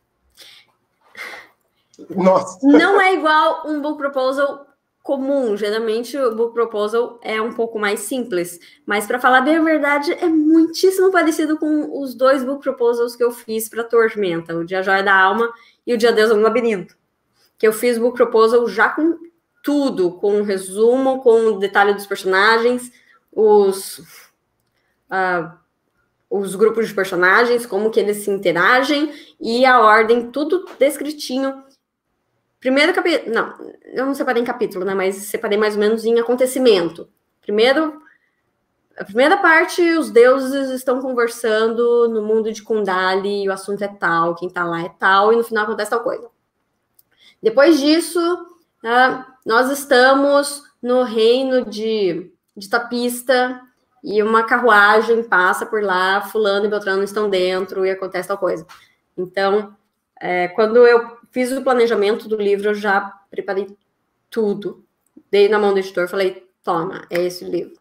Speaker 2: Nossa.
Speaker 1: Não é igual um book proposal comum. Geralmente o book proposal é um pouco mais simples. Mas para falar bem a verdade, é muitíssimo parecido com os dois book proposals que eu fiz para Tormenta. O de A Joia da Alma e o de Adeus no Labirinto. Que eu fiz book proposal já com tudo. Com um resumo, com o detalhe dos personagens, os, uh, os grupos de personagens, como que eles se interagem e a ordem, tudo descritinho. Primeiro capítulo, não, eu não separei em capítulo, né, mas separei mais ou menos em acontecimento. Primeiro, a primeira parte, os deuses estão conversando no mundo de Kundali, e o assunto é tal, quem tá lá é tal, e no final acontece tal coisa. Depois disso, uh, nós estamos no reino de, de Tapista, e uma carruagem passa por lá, fulano e Beltrano estão dentro, e acontece tal coisa. Então, é, quando eu fiz o planejamento do livro, eu já preparei tudo. Dei na mão do editor, falei, toma, é esse o livro.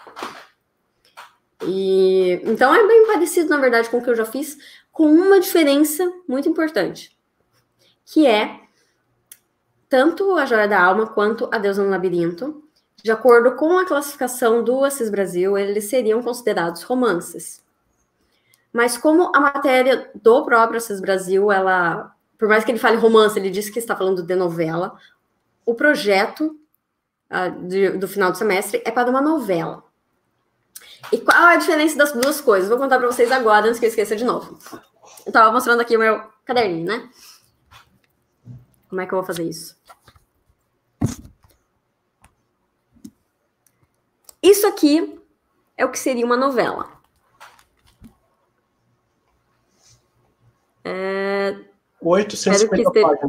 Speaker 1: E, então, é bem parecido, na verdade, com o que eu já fiz, com uma diferença muito importante, que é tanto A Joia da Alma quanto A Deusa no Labirinto, de acordo com a classificação do Assis Brasil, eles seriam considerados romances. Mas como a matéria do próprio Assis Brasil, ela, por mais que ele fale romance, ele disse que está falando de novela, o projeto uh, de, do final do semestre é para uma novela. E qual a diferença das duas coisas? Vou contar para vocês agora, antes que eu esqueça de novo. Eu estava mostrando aqui o meu caderninho, né? Como é que eu vou fazer isso? Isso aqui é o que seria uma novela. É...
Speaker 2: oitocentos e cinquenta páginas.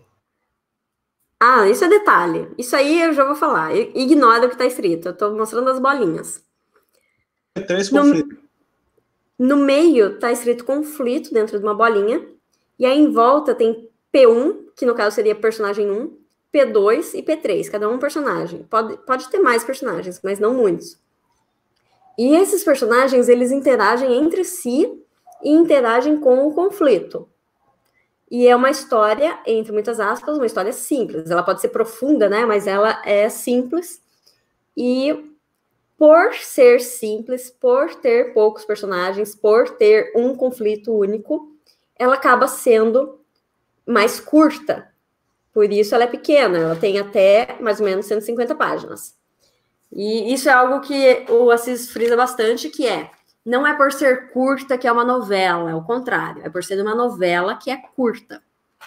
Speaker 1: Ah, isso é detalhe. Isso aí eu já vou falar. Ignora o que está escrito. Eu estou mostrando as bolinhas.
Speaker 2: Três conflitos.
Speaker 1: No, no meio está escrito conflito dentro de uma bolinha. E aí em volta tem P um, que no caso seria personagem um, P dois e P três, cada um personagem. Pode, pode ter mais personagens, mas não muitos. E esses personagens, eles interagem entre si e interagem com o conflito. E é uma história, entre muitas aspas, uma história simples. Ela pode ser profunda, né? Mas ela é simples. E por ser simples, por ter poucos personagens, por ter um conflito único, ela acaba sendo mais curta. Por isso ela é pequena, ela tem até mais ou menos cento e cinquenta páginas. E isso é algo que o Assis frisa bastante, que é, não é por ser curta que é uma novela, é o contrário, é por ser uma novela que é curta.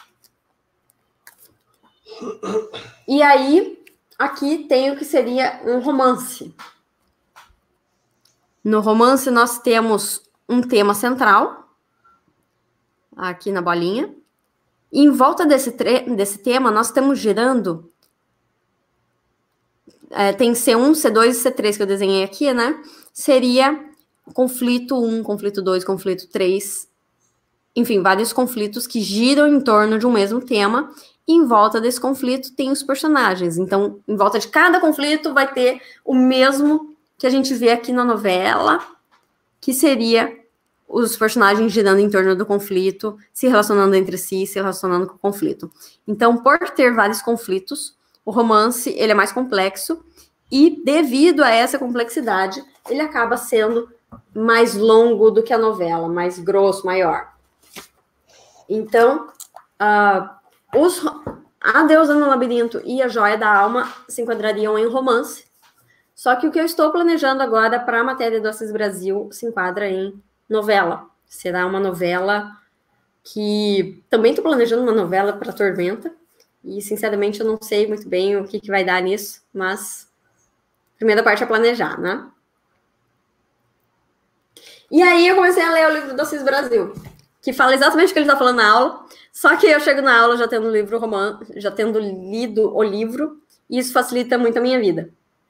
Speaker 1: E aí, aqui tem o que seria um romance. No romance nós temos um tema central, aqui na bolinha. E em volta desse, desse tema, nós estamos girando... É, tem C um, C dois e C três que eu desenhei aqui, né? Seria conflito um, conflito dois, conflito três. Enfim, vários conflitos que giram em torno de um mesmo tema. E em volta desse conflito tem os personagens. Então, em volta de cada conflito vai ter o mesmo que a gente vê aqui na novela, que seria... os personagens girando em torno do conflito, se relacionando entre si, se relacionando com o conflito. Então, por ter vários conflitos, o romance ele é mais complexo e, devido a essa complexidade, ele acaba sendo mais longo do que a novela, mais grosso, maior. Então, uh, os, A Deusa no Labirinto e A Joia da Alma se enquadrariam em romance, só que o que eu estou planejando agora para a matéria do Assis Brasil se enquadra em novela. Será uma novela que... Também estou planejando uma novela para Tormenta. E, sinceramente, eu não sei muito bem o que, que vai dar nisso. Mas a primeira parte é planejar, né? E aí eu comecei a ler o livro do Assis Brasil, que fala exatamente o que ele está falando na aula. Só que eu chego na aula já tendo, livro romance, já tendo lido o livro. E isso facilita muito a minha vida.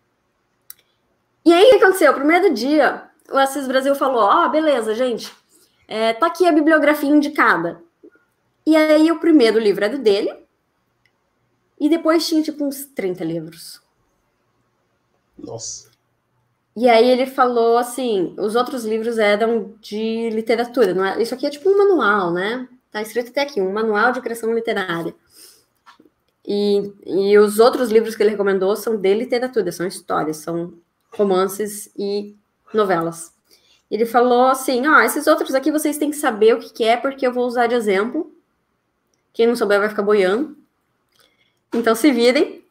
Speaker 1: E aí o que aconteceu? O primeiro dia... O Assis Brasil falou, ó, oh, beleza, gente, é, tá aqui a bibliografia indicada. E aí o primeiro livro era dele, e depois tinha, tipo, uns trinta livros.
Speaker 2: Nossa.
Speaker 1: E aí ele falou, assim, os outros livros eram de literatura, não é? Isso aqui é tipo um manual, né? Tá escrito até aqui, um manual de criação literária. E, e os outros livros que ele recomendou são de literatura, são histórias, são romances e... novelas. Ele falou assim, ó, oh, esses outros aqui vocês têm que saber o que, que é, porque eu vou usar de exemplo. Quem não souber vai ficar boiando. Então se virem.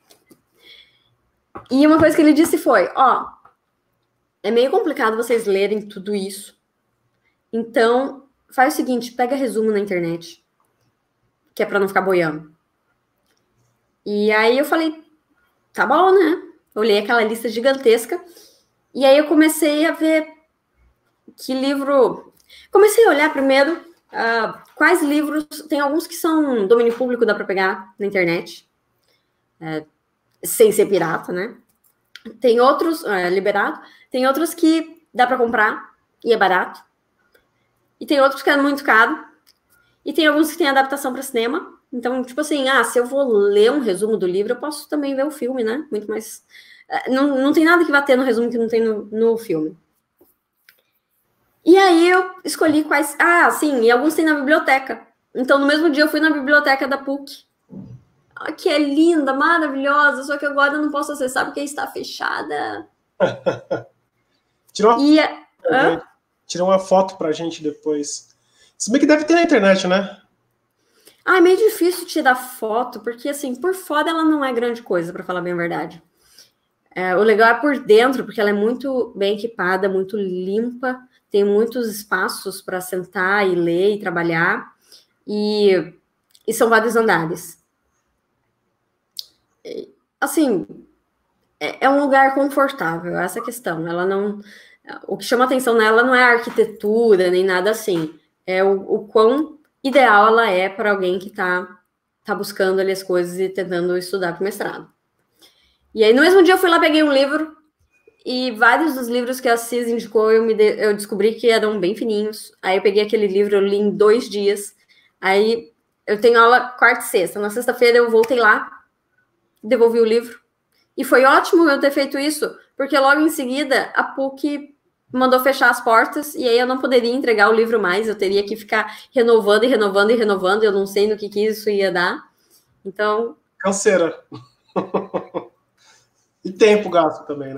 Speaker 1: E uma coisa que ele disse foi, ó, oh, é meio complicado vocês lerem tudo isso. Então, faz o seguinte, pega resumo na internet, que é pra não ficar boiando. E aí eu falei, tá bom, né? Eu olhei aquela lista gigantesca. E aí eu comecei a ver que livro... Comecei a olhar primeiro uh, quais livros... Tem alguns que são domínio público, dá para pegar na internet. É, sem ser pirata, né? Tem outros... É, liberado. Tem outros que dá para comprar e é barato. E tem outros que é muito caro. E tem alguns que tem adaptação para cinema. Então, tipo assim, ah, se eu vou ler um resumo do livro, eu posso também ver o filme, né? Muito mais... Não, não tem nada que vai ter no resumo que não tem no, no filme. E aí eu escolhi quais... Ah, sim, e alguns tem na biblioteca. Então, no mesmo dia eu fui na biblioteca da P U C. que é linda, maravilhosa, só que agora eu não posso acessar porque está fechada.
Speaker 2: Tira uma,
Speaker 1: e,
Speaker 2: hã? Tira uma foto pra gente depois. Se bem que deve ter na internet, né?
Speaker 1: Ah, é meio difícil tirar foto, porque assim, por fora ela não é grande coisa, para falar bem a verdade. É, o legal é por dentro, porque ela é muito bem equipada, muito limpa, tem muitos espaços para sentar e ler e trabalhar, e, e são vários andares. Assim, é, é um lugar confortável, essa é a questão. Ela não, o que chama atenção nela não é a arquitetura, nem nada assim, é o, o quão ideal ela é para alguém que está tá buscando ali as coisas e tentando estudar para o mestrado. E aí, no mesmo dia, eu fui lá, peguei um livro, e vários dos livros que a Cis indicou, eu, me de... eu descobri que eram bem fininhos. Aí eu peguei aquele livro, eu li em dois dias. Aí eu tenho aula quarta e sexta. Na sexta-feira eu voltei lá, devolvi o livro. E foi ótimo eu ter feito isso, porque logo em seguida a P U C mandou fechar as portas, e aí eu não poderia entregar o livro mais, eu teria que ficar renovando e renovando e renovando, eu não sei no que, que isso ia dar. Então...
Speaker 2: Canseira. E tempo gasto também, né?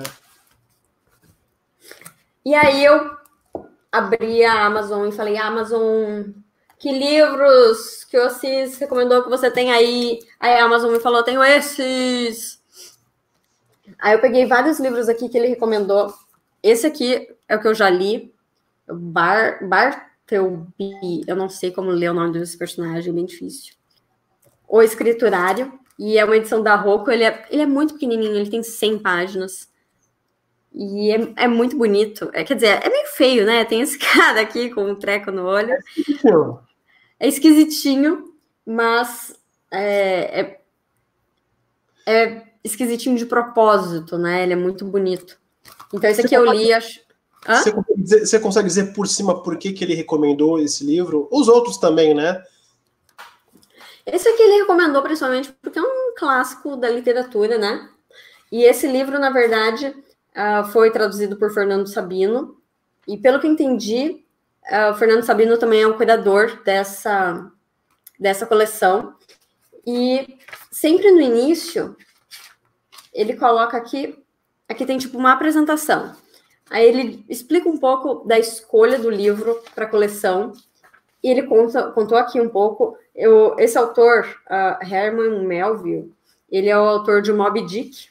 Speaker 1: E aí eu abri a Amazon e falei, Amazon, que livros que o Cis recomendou que você tem aí? Aí a Amazon me falou, tenho esses. Aí eu peguei vários livros aqui que ele recomendou. Esse aqui é o que eu já li. Bar, Bartleby, eu não sei como ler o nome desse personagem, é bem difícil. O Escriturário, e é uma edição da Rocco, ele é, ele é muito pequenininho, ele tem cem páginas. E é, é muito bonito. É, quer dizer, é meio feio, né? Tem esse cara aqui com um treco no olho. É esquisitinho, é esquisitinho mas é, é, é esquisitinho de propósito, né? Ele é muito bonito. Então, esse aqui você eu li... Acho...
Speaker 2: Você, consegue dizer, você consegue dizer por cima por que, que ele recomendou esse livro? Os outros também, né?
Speaker 1: Esse aqui ele recomendou principalmente porque é um clássico da literatura, né? E esse livro, na verdade... Uh, foi traduzido por Fernando Sabino, e pelo que entendi, uh, o Fernando Sabino também é um cuidador dessa, dessa coleção, e sempre no início, ele coloca aqui, aqui tem tipo uma apresentação, aí ele explica um pouco da escolha do livro para a coleção, e ele conta, contou aqui um pouco, eu, esse autor, uh, Herman Melville, ele é o autor de Moby Dick,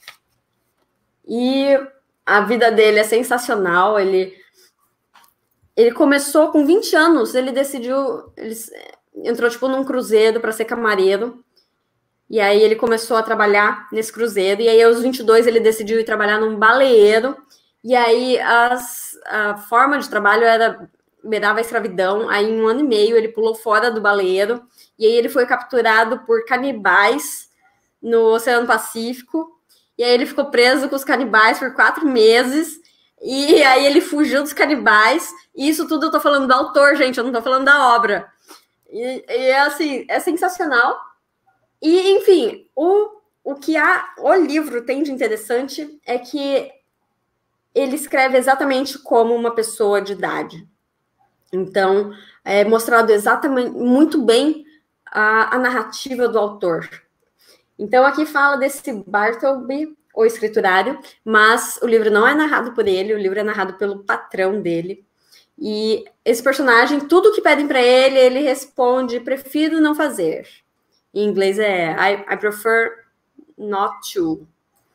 Speaker 1: e a vida dele é sensacional. Ele, ele começou com vinte anos, ele decidiu, ele entrou tipo num cruzeiro para ser camareiro, e aí ele começou a trabalhar nesse cruzeiro, e aí aos vinte e dois ele decidiu ir trabalhar num baleeiro, e aí as, a forma de trabalho era beirava a escravidão. Aí em um ano e meio ele pulou fora do baleeiro, e aí ele foi capturado por canibais no Oceano Pacífico. E aí ele ficou preso com os canibais por quatro meses. E aí ele fugiu dos canibais. E isso tudo eu tô falando do autor, gente. Eu não tô falando da obra. E, e assim, é sensacional. E, enfim, o, o que a, o livro tem de interessante é que ele escreve exatamente como uma pessoa de idade. Então, é mostrado exatamente, muito bem a, a narrativa do autor. Então, aqui fala desse Bartleby, o escriturário, mas o livro não é narrado por ele, o livro é narrado pelo patrão dele. E esse personagem, tudo que pedem para ele, ele responde, prefiro não fazer. Em inglês é I, I prefer not to.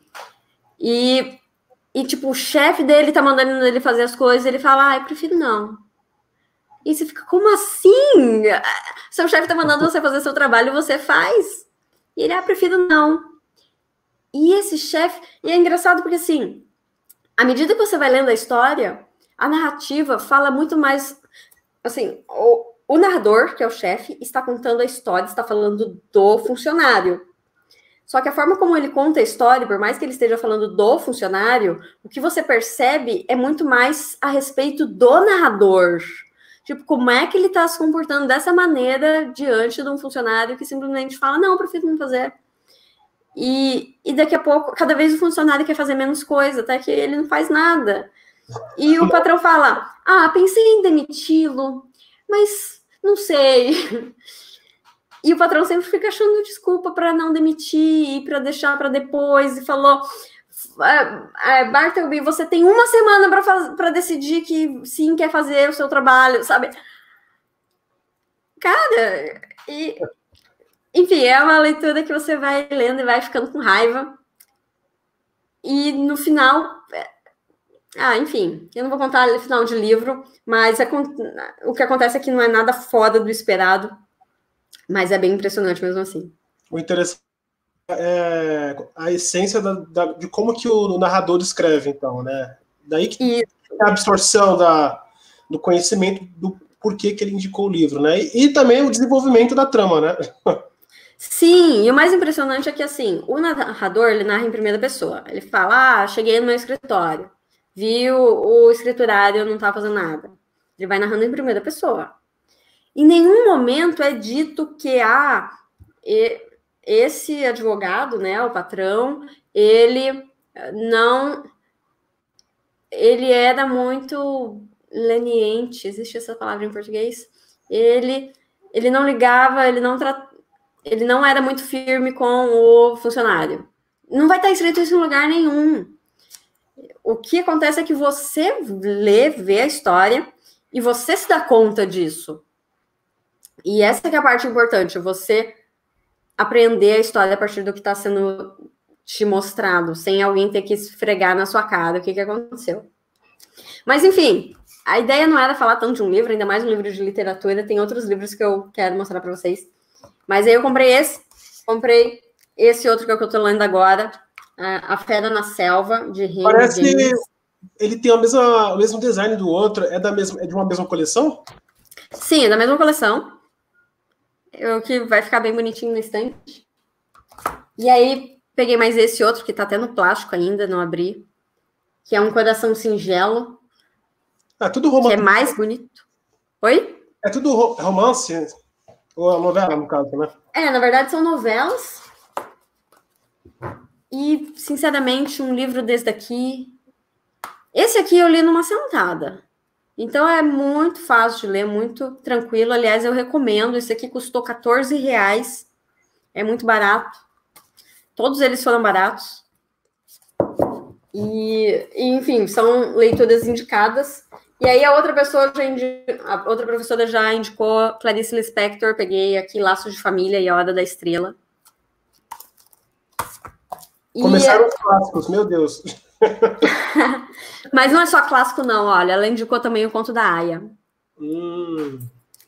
Speaker 1: E, e, tipo, o chefe dele tá mandando ele fazer as coisas, ele fala, ah, eu prefiro não. E você fica, como assim? Seu chefe tá mandando você fazer seu trabalho, você faz? E ele, ah, prefiro não. E esse chefe... E é engraçado porque, assim, à medida que você vai lendo a história, a narrativa fala muito mais... Assim, o, o narrador, que é o chefe, está contando a história, está falando do funcionário. Só que a forma como ele conta a história, por mais que ele esteja falando do funcionário, o que você percebe é muito mais a respeito do narrador. Tipo, como é que ele está se comportando dessa maneira diante de um funcionário que simplesmente fala, não, eu prefiro não fazer. E, e daqui a pouco, cada vez o funcionário quer fazer menos coisa, até que ele não faz nada. E o patrão fala, ah, pensei em demiti-lo, mas não sei. E o patrão sempre fica achando desculpa para não demitir e para deixar para depois. E falou: Bartleby, você tem uma semana para decidir que sim quer fazer o seu trabalho, sabe? Cara, e, enfim, é uma leitura que você vai lendo e vai ficando com raiva. E no final, ah, enfim, eu não vou contar o final de livro, mas é, o que acontece é que não é nada fora do esperado, mas é bem impressionante mesmo assim.
Speaker 2: O interessante é a essência da, da, de como que o narrador escreve, então, né? Daí que e... a absorção da, do conhecimento do porquê que ele indicou o livro, né? E, e também o desenvolvimento da trama, né?
Speaker 1: Sim, e o mais impressionante é que, assim, o narrador, ele narra em primeira pessoa. Ele fala, ah, cheguei no meu escritório, viu o escriturário, não tá fazendo nada. Ele vai narrando em primeira pessoa. Em nenhum momento é dito que, ah, esse advogado, né, o patrão, ele não... Ele era muito leniente, existe essa palavra em português? Ele, ele não ligava, ele não tratava... Ele não era muito firme com o funcionário. Não vai estar escrito isso em lugar nenhum. O que acontece é que você lê, vê a história e você se dá conta disso. E essa que é a parte importante, você aprender a história a partir do que está sendo te mostrado, sem alguém ter que esfregar na sua cara o que, que aconteceu. Mas, enfim, a ideia não era falar tanto de um livro, ainda mais um livro de literatura, tem outros livros que eu quero mostrar para vocês. Mas aí eu comprei esse, comprei esse outro que é o que eu tô lendo agora, A Fera na Selva, de Henry
Speaker 2: Parece
Speaker 1: James.
Speaker 2: que ele tem a mesma, o mesmo design do outro, é, da mesma, é de uma mesma coleção?
Speaker 1: Sim, é da mesma coleção. O que vai ficar bem bonitinho no estante. E aí, peguei mais esse outro, que tá até no plástico ainda, não abri, que é um coração singelo.
Speaker 2: É tudo romance.
Speaker 1: Que é mais bonito. Oi?
Speaker 2: É tudo romance? Ou a novela, no caso, né?
Speaker 1: É, na verdade são novelas. E, sinceramente, um livro desse daqui... Esse aqui eu li numa sentada. Então é muito fácil de ler, muito tranquilo. Aliás, eu recomendo. Esse aqui custou quatorze reais. É muito barato. Todos eles foram baratos. E, enfim, são leituras indicadas. E aí a outra pessoa já indica, a outra professora já indicou Clarice Lispector, peguei aqui Laços de Família e A Hora da Estrela.
Speaker 2: Começaram e... os clássicos, meu Deus.
Speaker 1: Mas não é só clássico, não, olha. Ela indicou também o Conto da Aia.
Speaker 2: Hum.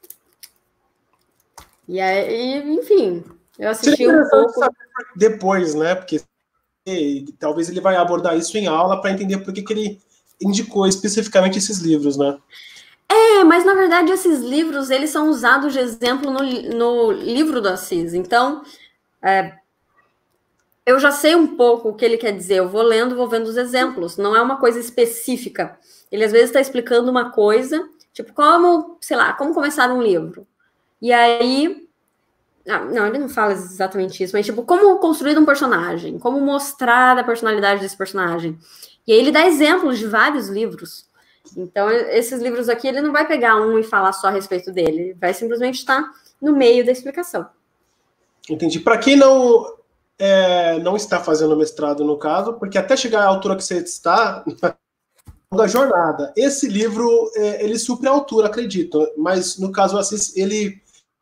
Speaker 1: E aí, enfim, eu assisti um pouco...
Speaker 2: Depois, né? Porque e, talvez ele vai abordar isso em aula para entender por que, que ele indicou especificamente esses livros, né?
Speaker 1: É, mas na verdade esses livros, eles são usados de exemplo no, no livro do Assis. Então, é, eu já sei um pouco o que ele quer dizer. Eu vou lendo, vou vendo os exemplos. Não é uma coisa específica. Ele às vezes está explicando uma coisa, tipo, como, sei lá, como começar um livro. E aí... Ah, não, ele não fala exatamente isso, mas tipo, como construir um personagem, como mostrar a personalidade desse personagem. E aí ele dá exemplos de vários livros. Então, esses livros aqui, ele não vai pegar um e falar só a respeito dele, ele vai simplesmente estar no meio da explicação.
Speaker 2: Entendi. Para quem não, é, não está fazendo mestrado, no caso, porque até chegar à altura que você está, da jornada, esse livro, é, ele supre a altura, acredito, mas no caso, Assis, ele...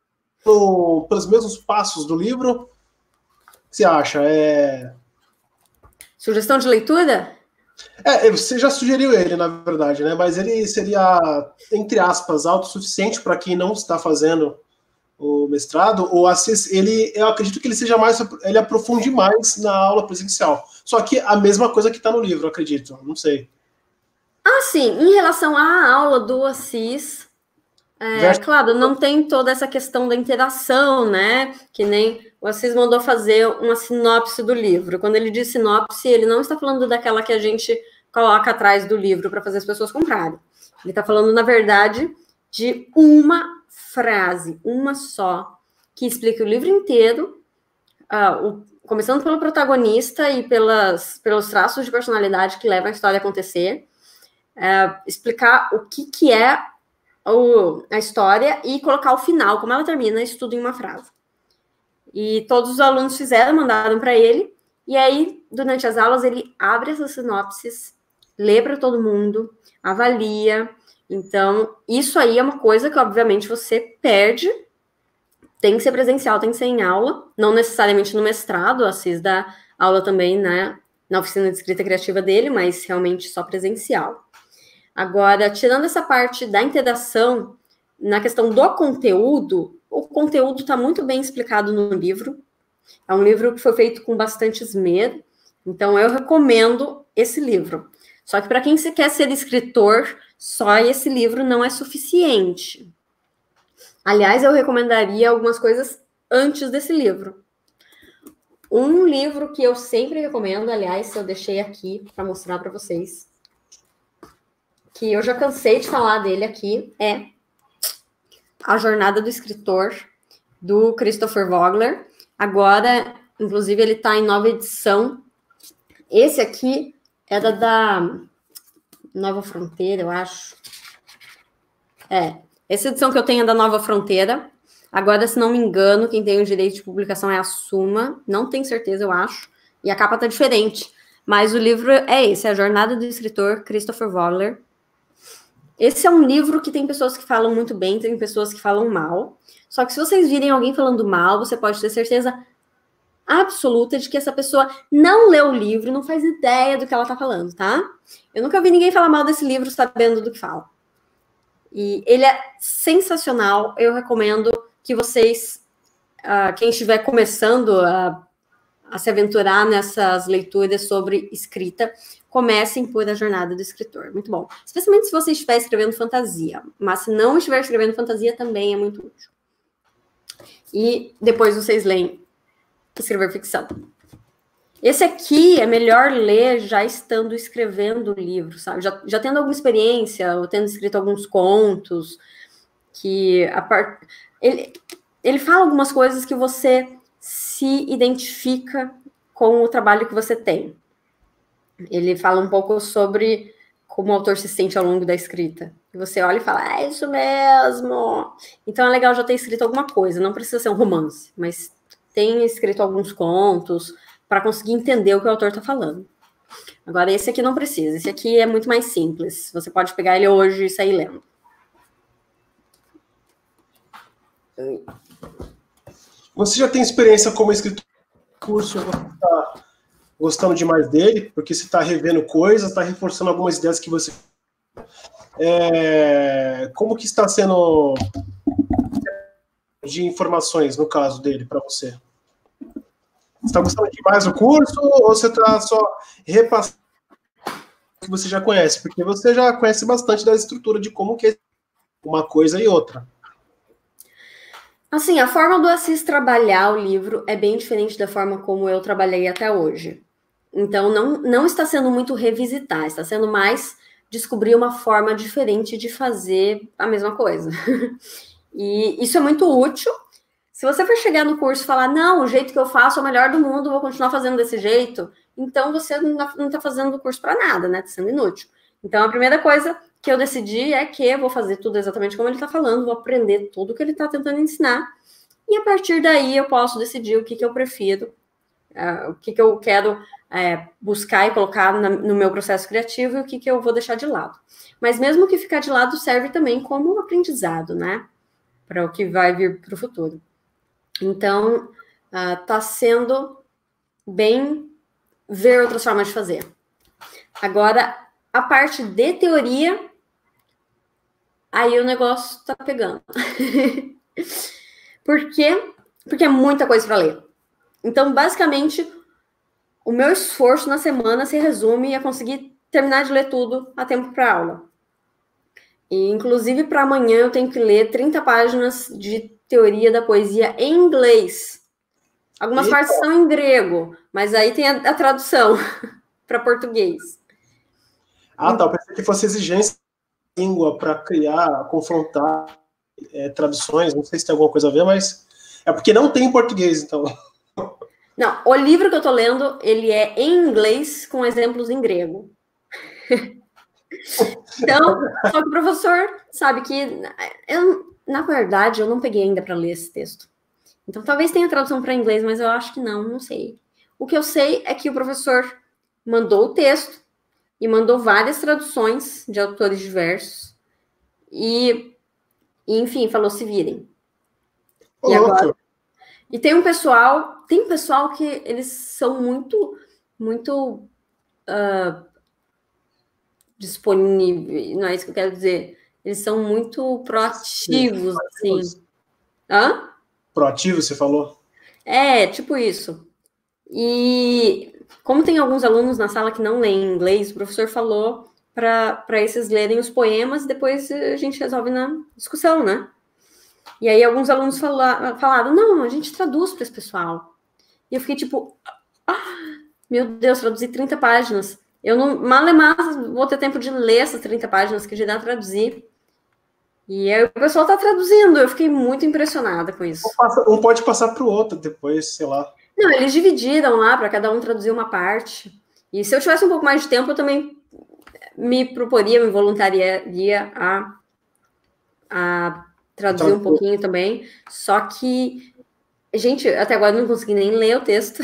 Speaker 2: No, pelos mesmos passos do livro, o que você acha? É...
Speaker 1: Sugestão de leitura?
Speaker 2: É, você já sugeriu ele, na verdade, né? Mas ele seria, entre aspas, autossuficiente para quem não está fazendo o mestrado, ou Assis, ele, eu acredito que ele seja mais, ele aprofunde mais na aula presencial. Só que a mesma coisa que está no livro, acredito, não sei.
Speaker 1: Ah, sim, em relação à aula do Assis... É, claro, não tem toda essa questão da interação, né? Que nem o Assis mandou fazer uma sinopse do livro. Quando ele diz sinopse, ele não está falando daquela que a gente coloca atrás do livro para fazer as pessoas comprarem. Ele está falando, na verdade, de uma frase, uma só, que explica o livro inteiro, uh, o, começando pelo protagonista e pelas, pelos traços de personalidade que levam a história a acontecer, uh, explicar o que, que é O, a história e colocar o final, como ela termina, isso tudo em uma frase. E todos os alunos fizeram, mandaram para ele. E aí, durante as aulas, ele abre essas sinopses, lê para todo mundo, avalia. Então, isso aí é uma coisa que, obviamente, você perde. Tem que ser presencial, tem que ser em aula. Não necessariamente no mestrado, a Cis dá aula também, né, na oficina de escrita criativa dele, mas realmente só presencial. Agora, tirando essa parte da interação, na questão do conteúdo, o conteúdo está muito bem explicado no livro. É um livro que foi feito com bastante esmero, então eu recomendo esse livro. Só que para quem se quer ser escritor, só esse livro não é suficiente. Aliás, eu recomendaria algumas coisas antes desse livro. Um livro que eu sempre recomendo, aliás, eu deixei aqui para mostrar para vocês, que eu já cansei de falar dele aqui, é A Jornada do Escritor, do Christopher Vogler. Agora, inclusive, ele está em nova edição. Esse aqui era da Nova Fronteira, eu acho. É, essa edição que eu tenho é da Nova Fronteira. Agora, se não me engano, quem tem o direito de publicação é a Suma. Não tenho certeza, eu acho. E a capa tá diferente. Mas o livro é esse, é A Jornada do Escritor, Christopher Vogler. Esse é um livro que tem pessoas que falam muito bem, tem pessoas que falam mal. Só que se vocês virem alguém falando mal, você pode ter certeza absoluta de que essa pessoa não leu o livro, não faz ideia do que ela tá falando, tá? Eu nunca vi ninguém falar mal desse livro sabendo do que fala. E ele é sensacional, eu recomendo que vocês, uh, quem estiver começando a, a se aventurar nessas leituras sobre escrita, comecem por A Jornada do Escritor. Muito bom. Especialmente se você estiver escrevendo fantasia. Mas se não estiver escrevendo fantasia, também é muito útil. E depois vocês leem Escrever Ficção. Esse aqui é melhor ler já estando escrevendo o livro, sabe? Já, já tendo alguma experiência, ou tendo escrito alguns contos, que a part... ele, ele fala algumas coisas que você se identifica com o trabalho que você tem. Ele fala um pouco sobre como o autor se sente ao longo da escrita. E você olha e fala, é isso mesmo! Então é legal já ter escrito alguma coisa, não precisa ser um romance, mas tem escrito alguns contos para conseguir entender o que o autor está falando. Agora, esse aqui não precisa, esse aqui é muito mais simples. Você pode pegar ele hoje e sair lendo.
Speaker 2: Você já tem experiência como escritor de curso, você está gostando demais dele, porque você está revendo coisas, está reforçando algumas ideias que você... É... Como que está sendo de informações, no caso dele, para você? Você está gostando demais do curso ou você está só repassando o que você já conhece? Porque você já conhece bastante da estrutura de como que é uma coisa e outra.
Speaker 1: Assim, a forma do Assis trabalhar o livro é bem diferente da forma como eu trabalhei até hoje. Então, não, não está sendo muito revisitar, está sendo mais descobrir uma forma diferente de fazer a mesma coisa. E isso é muito útil. Se você for chegar no curso e falar, não, o jeito que eu faço é o melhor do mundo, vou continuar fazendo desse jeito, então você não está fazendo o curso para nada, né? Está sendo inútil. Então, a primeira coisa que eu decidi é que eu vou fazer tudo exatamente como ele está falando, vou aprender tudo que ele está tentando ensinar, e a partir daí eu posso decidir o que, que eu prefiro, uh, o que, que eu quero uh, buscar e colocar na, no meu processo criativo e o que, que eu vou deixar de lado. Mas mesmo que ficar de lado serve também como um aprendizado, né? Para o que vai vir para o futuro. Então, está uh, sendo bem ver outras formas de fazer. Agora, a parte de teoria, aí o negócio está pegando. Por quê? Porque é muita coisa para ler. Então, basicamente, o meu esforço na semana se resume a conseguir terminar de ler tudo a tempo para aula. E, inclusive, para amanhã eu tenho que ler trinta páginas de teoria da poesia em inglês. Algumas Eita. partes são em grego, mas aí tem a, a tradução para português.
Speaker 2: Ah, tá. Eu pensei que fosse exigência de língua para criar, confrontar é, traduções. Não sei se tem alguma coisa a ver, mas é porque não tem em português, então.
Speaker 1: Não, o livro que eu tô lendo, ele é em inglês com exemplos em grego. Então, só que o professor sabe que eu, na verdade, eu não peguei ainda para ler esse texto. Então, talvez tenha tradução para inglês, mas eu acho que não, não sei. O que eu sei é que o professor mandou o texto e mandou várias traduções de autores diversos. E, e enfim, falou se virem.
Speaker 2: Ô,
Speaker 1: E
Speaker 2: louco.
Speaker 1: agora... E tem um pessoal, tem pessoal que eles são muito, muito uh, disponíveis, não é isso que eu quero dizer. Eles são muito proativos, Sim. assim. Hã?
Speaker 2: Proativo, você falou?
Speaker 1: É, tipo isso. E como tem alguns alunos na sala que não leem inglês, o professor falou para esses lerem os poemas e depois a gente resolve na discussão, né? E aí alguns alunos fala, falaram, não, a gente traduz para esse pessoal. E eu fiquei tipo, ah, meu Deus, traduzi trinta páginas. Eu não, mal e mal, vou ter tempo de ler essas trinta páginas que já dá a traduzir. E aí o pessoal tá traduzindo, eu fiquei muito impressionada com isso.
Speaker 2: Um, passa, um pode passar para o outro depois, sei lá.
Speaker 1: Não, eles dividiram lá para cada um traduzir uma parte. E se eu tivesse um pouco mais de tempo, eu também me proporia, me voluntariaria a, a traduzir um pouquinho também. Só que, gente, até agora eu não consegui nem ler o texto.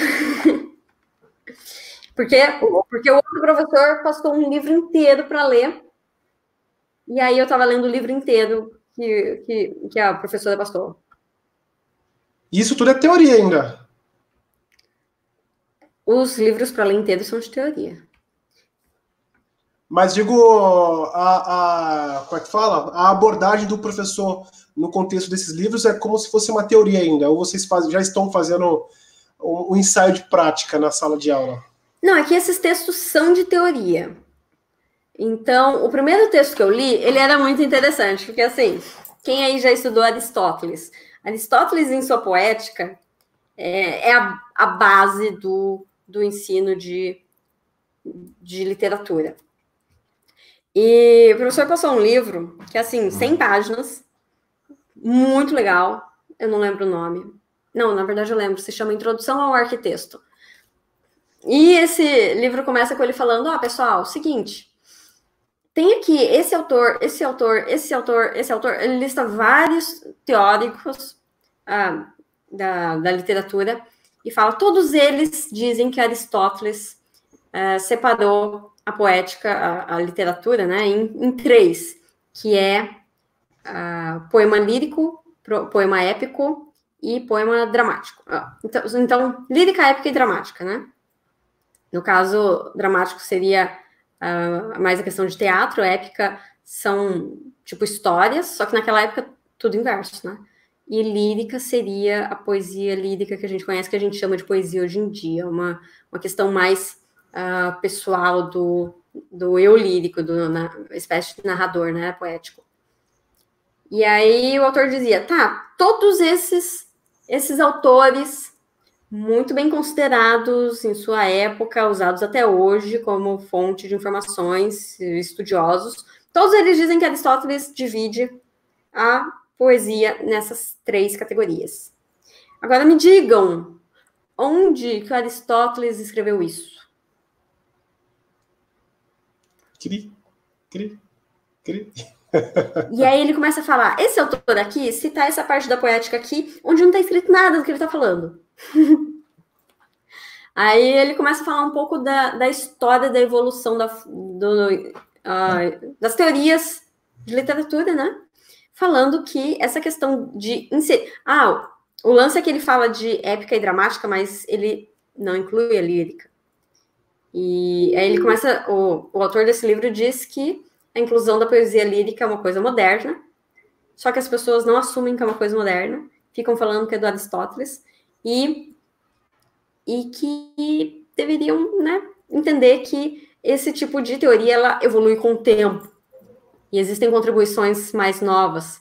Speaker 1: porque, porque o outro professor passou um livro inteiro para ler. E aí eu estava lendo o livro inteiro que, que, que a professora passou.
Speaker 2: Isso tudo é teoria ainda.
Speaker 1: Os livros para ler inteiro são de teoria.
Speaker 2: Mas digo, a, a, como é que fala? A abordagem do professor no contexto desses livros é como se fosse uma teoria ainda. Ou vocês faz, já estão fazendo um, um ensaio de prática na sala de aula?
Speaker 1: Não, é que esses textos são de teoria. Então, o primeiro texto que eu li, ele era muito interessante, porque assim, quem aí já estudou Aristóteles? Aristóteles, em sua poética, é, é a, a base do, do ensino de, de literatura. E o professor passou um livro, que é assim, cem páginas, muito legal, eu não lembro o nome. Não, na verdade eu lembro, se chama Introdução ao Arquitexto. E esse livro começa com ele falando, ó, oh, pessoal, seguinte, tem aqui esse autor, esse autor, esse autor, esse autor, ele lista vários teóricos ah, da, da literatura e fala, todos eles dizem que Aristóteles ah, separou a poética, a, a literatura, né, em, em três, que é uh, poema lírico, pro, poema épico e poema dramático. Uh, então, então, lírica, épica e dramática, né? No caso, dramático seria uh, mais a questão de teatro, épica são, tipo, histórias, só que naquela época tudo inverso, né? E lírica seria a poesia lírica que a gente conhece, que a gente chama de poesia hoje em dia, uma, uma questão mais Uh, pessoal do, do eu lírico, do, na, espécie de narrador, né, poético. E aí o autor dizia, tá, todos esses, esses autores muito bem considerados em sua época, usados até hoje como fonte de informações, estudiosos, todos eles dizem que Aristóteles divide a poesia nessas três categorias. Agora me digam, onde que Aristóteles escreveu isso?
Speaker 2: Cri, cri, cri.
Speaker 1: E aí ele começa a falar, esse autor aqui, citar essa parte da poética aqui, onde não está escrito nada do que ele está falando. Aí ele começa a falar um pouco da, da história da evolução da, do, uh, das teorias de literatura, né? Falando que essa questão de inserir... Ah, o lance é que ele fala de épica e dramática, mas ele não inclui a lírica. E aí ele começa, o, o autor desse livro diz que a inclusão da poesia lírica é uma coisa moderna, só que as pessoas não assumem que é uma coisa moderna, ficam falando que é do Aristóteles, e, e que deveriam, né, entender que esse tipo de teoria ela evolui com o tempo, e existem contribuições mais novas.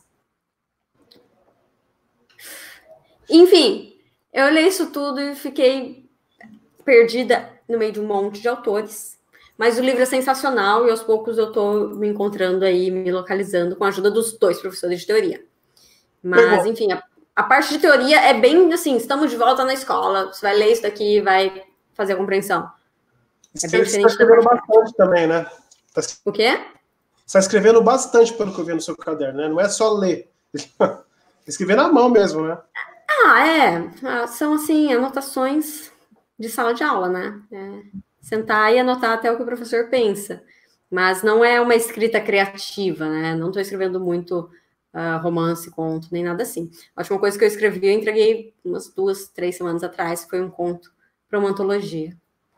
Speaker 1: Enfim, eu olhei isso tudo e fiquei perdida no meio de um monte de autores, mas o livro é sensacional e aos poucos eu tô me encontrando aí, me localizando com a ajuda dos dois professores de teoria. Mas, enfim, a, a parte de teoria é bem assim, estamos de volta na escola, você vai ler isso daqui e vai fazer a compreensão.
Speaker 2: É bem diferente. Você está escrevendo bastante também, né? Tá...
Speaker 1: O quê?
Speaker 2: Você está escrevendo bastante pelo que eu vi no seu caderno, né? Não é só ler. Escrever na mão mesmo, né?
Speaker 1: Ah, é. São, assim, anotações de sala de aula, né? É sentar e anotar até o que o professor pensa. Mas não é uma escrita criativa, né? Não estou escrevendo muito uh, romance, conto, nem nada assim. A última coisa que eu escrevi, eu entreguei umas duas, três semanas atrás, foi um conto para uma antologia.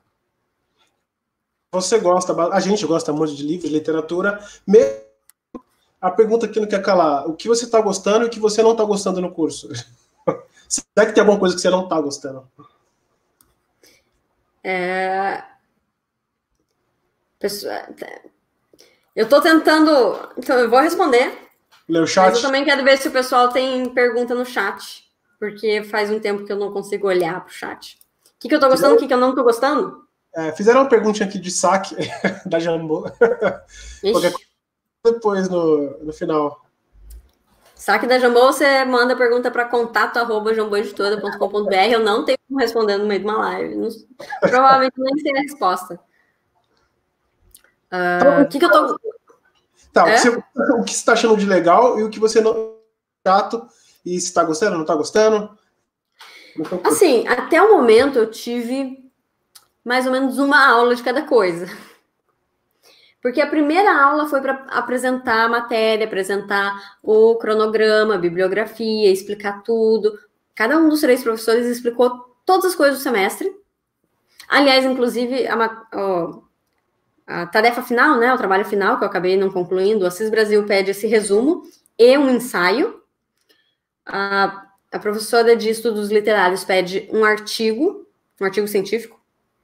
Speaker 2: Você gosta, a gente gosta muito de livros, de literatura. Mesmo a pergunta que não quer calar, o que você está gostando e o que você não está gostando no curso? Será que tem alguma coisa que você não está gostando?
Speaker 1: É... Eu estou tentando... Então, eu vou responder.
Speaker 2: Lê o chat?
Speaker 1: Mas eu também quero ver se o pessoal tem pergunta no chat. Porque faz um tempo que eu não consigo olhar pro chat. O que, que eu tô gostando, o que, que eu não tô gostando?
Speaker 2: É, fizeram uma perguntinha aqui de saque da Jambô. Qualquer coisa depois no, no final.
Speaker 1: Saque da Jambô, você manda a pergunta para contato arroba jamboeditora ponto com ponto br. Eu não tenho como responder no meio de uma live. Não, provavelmente nem sei a resposta. Uh, o que, que eu tô...
Speaker 2: Tá, é? o, que você, o que você tá achando de legal e o que você não... chato, e se tá gostando, não tá gostando?
Speaker 1: Assim, até o momento eu tive mais ou menos uma aula de cada coisa. Porque a primeira aula foi para apresentar a matéria, apresentar o cronograma, a bibliografia, explicar tudo. Cada um dos três professores explicou todas as coisas do semestre. Aliás, inclusive, a, a tarefa final, né, o trabalho final, que eu acabei não concluindo, o Assis Brasil pede esse resumo e um ensaio. A, a professora de estudos literários pede um artigo, um artigo científico.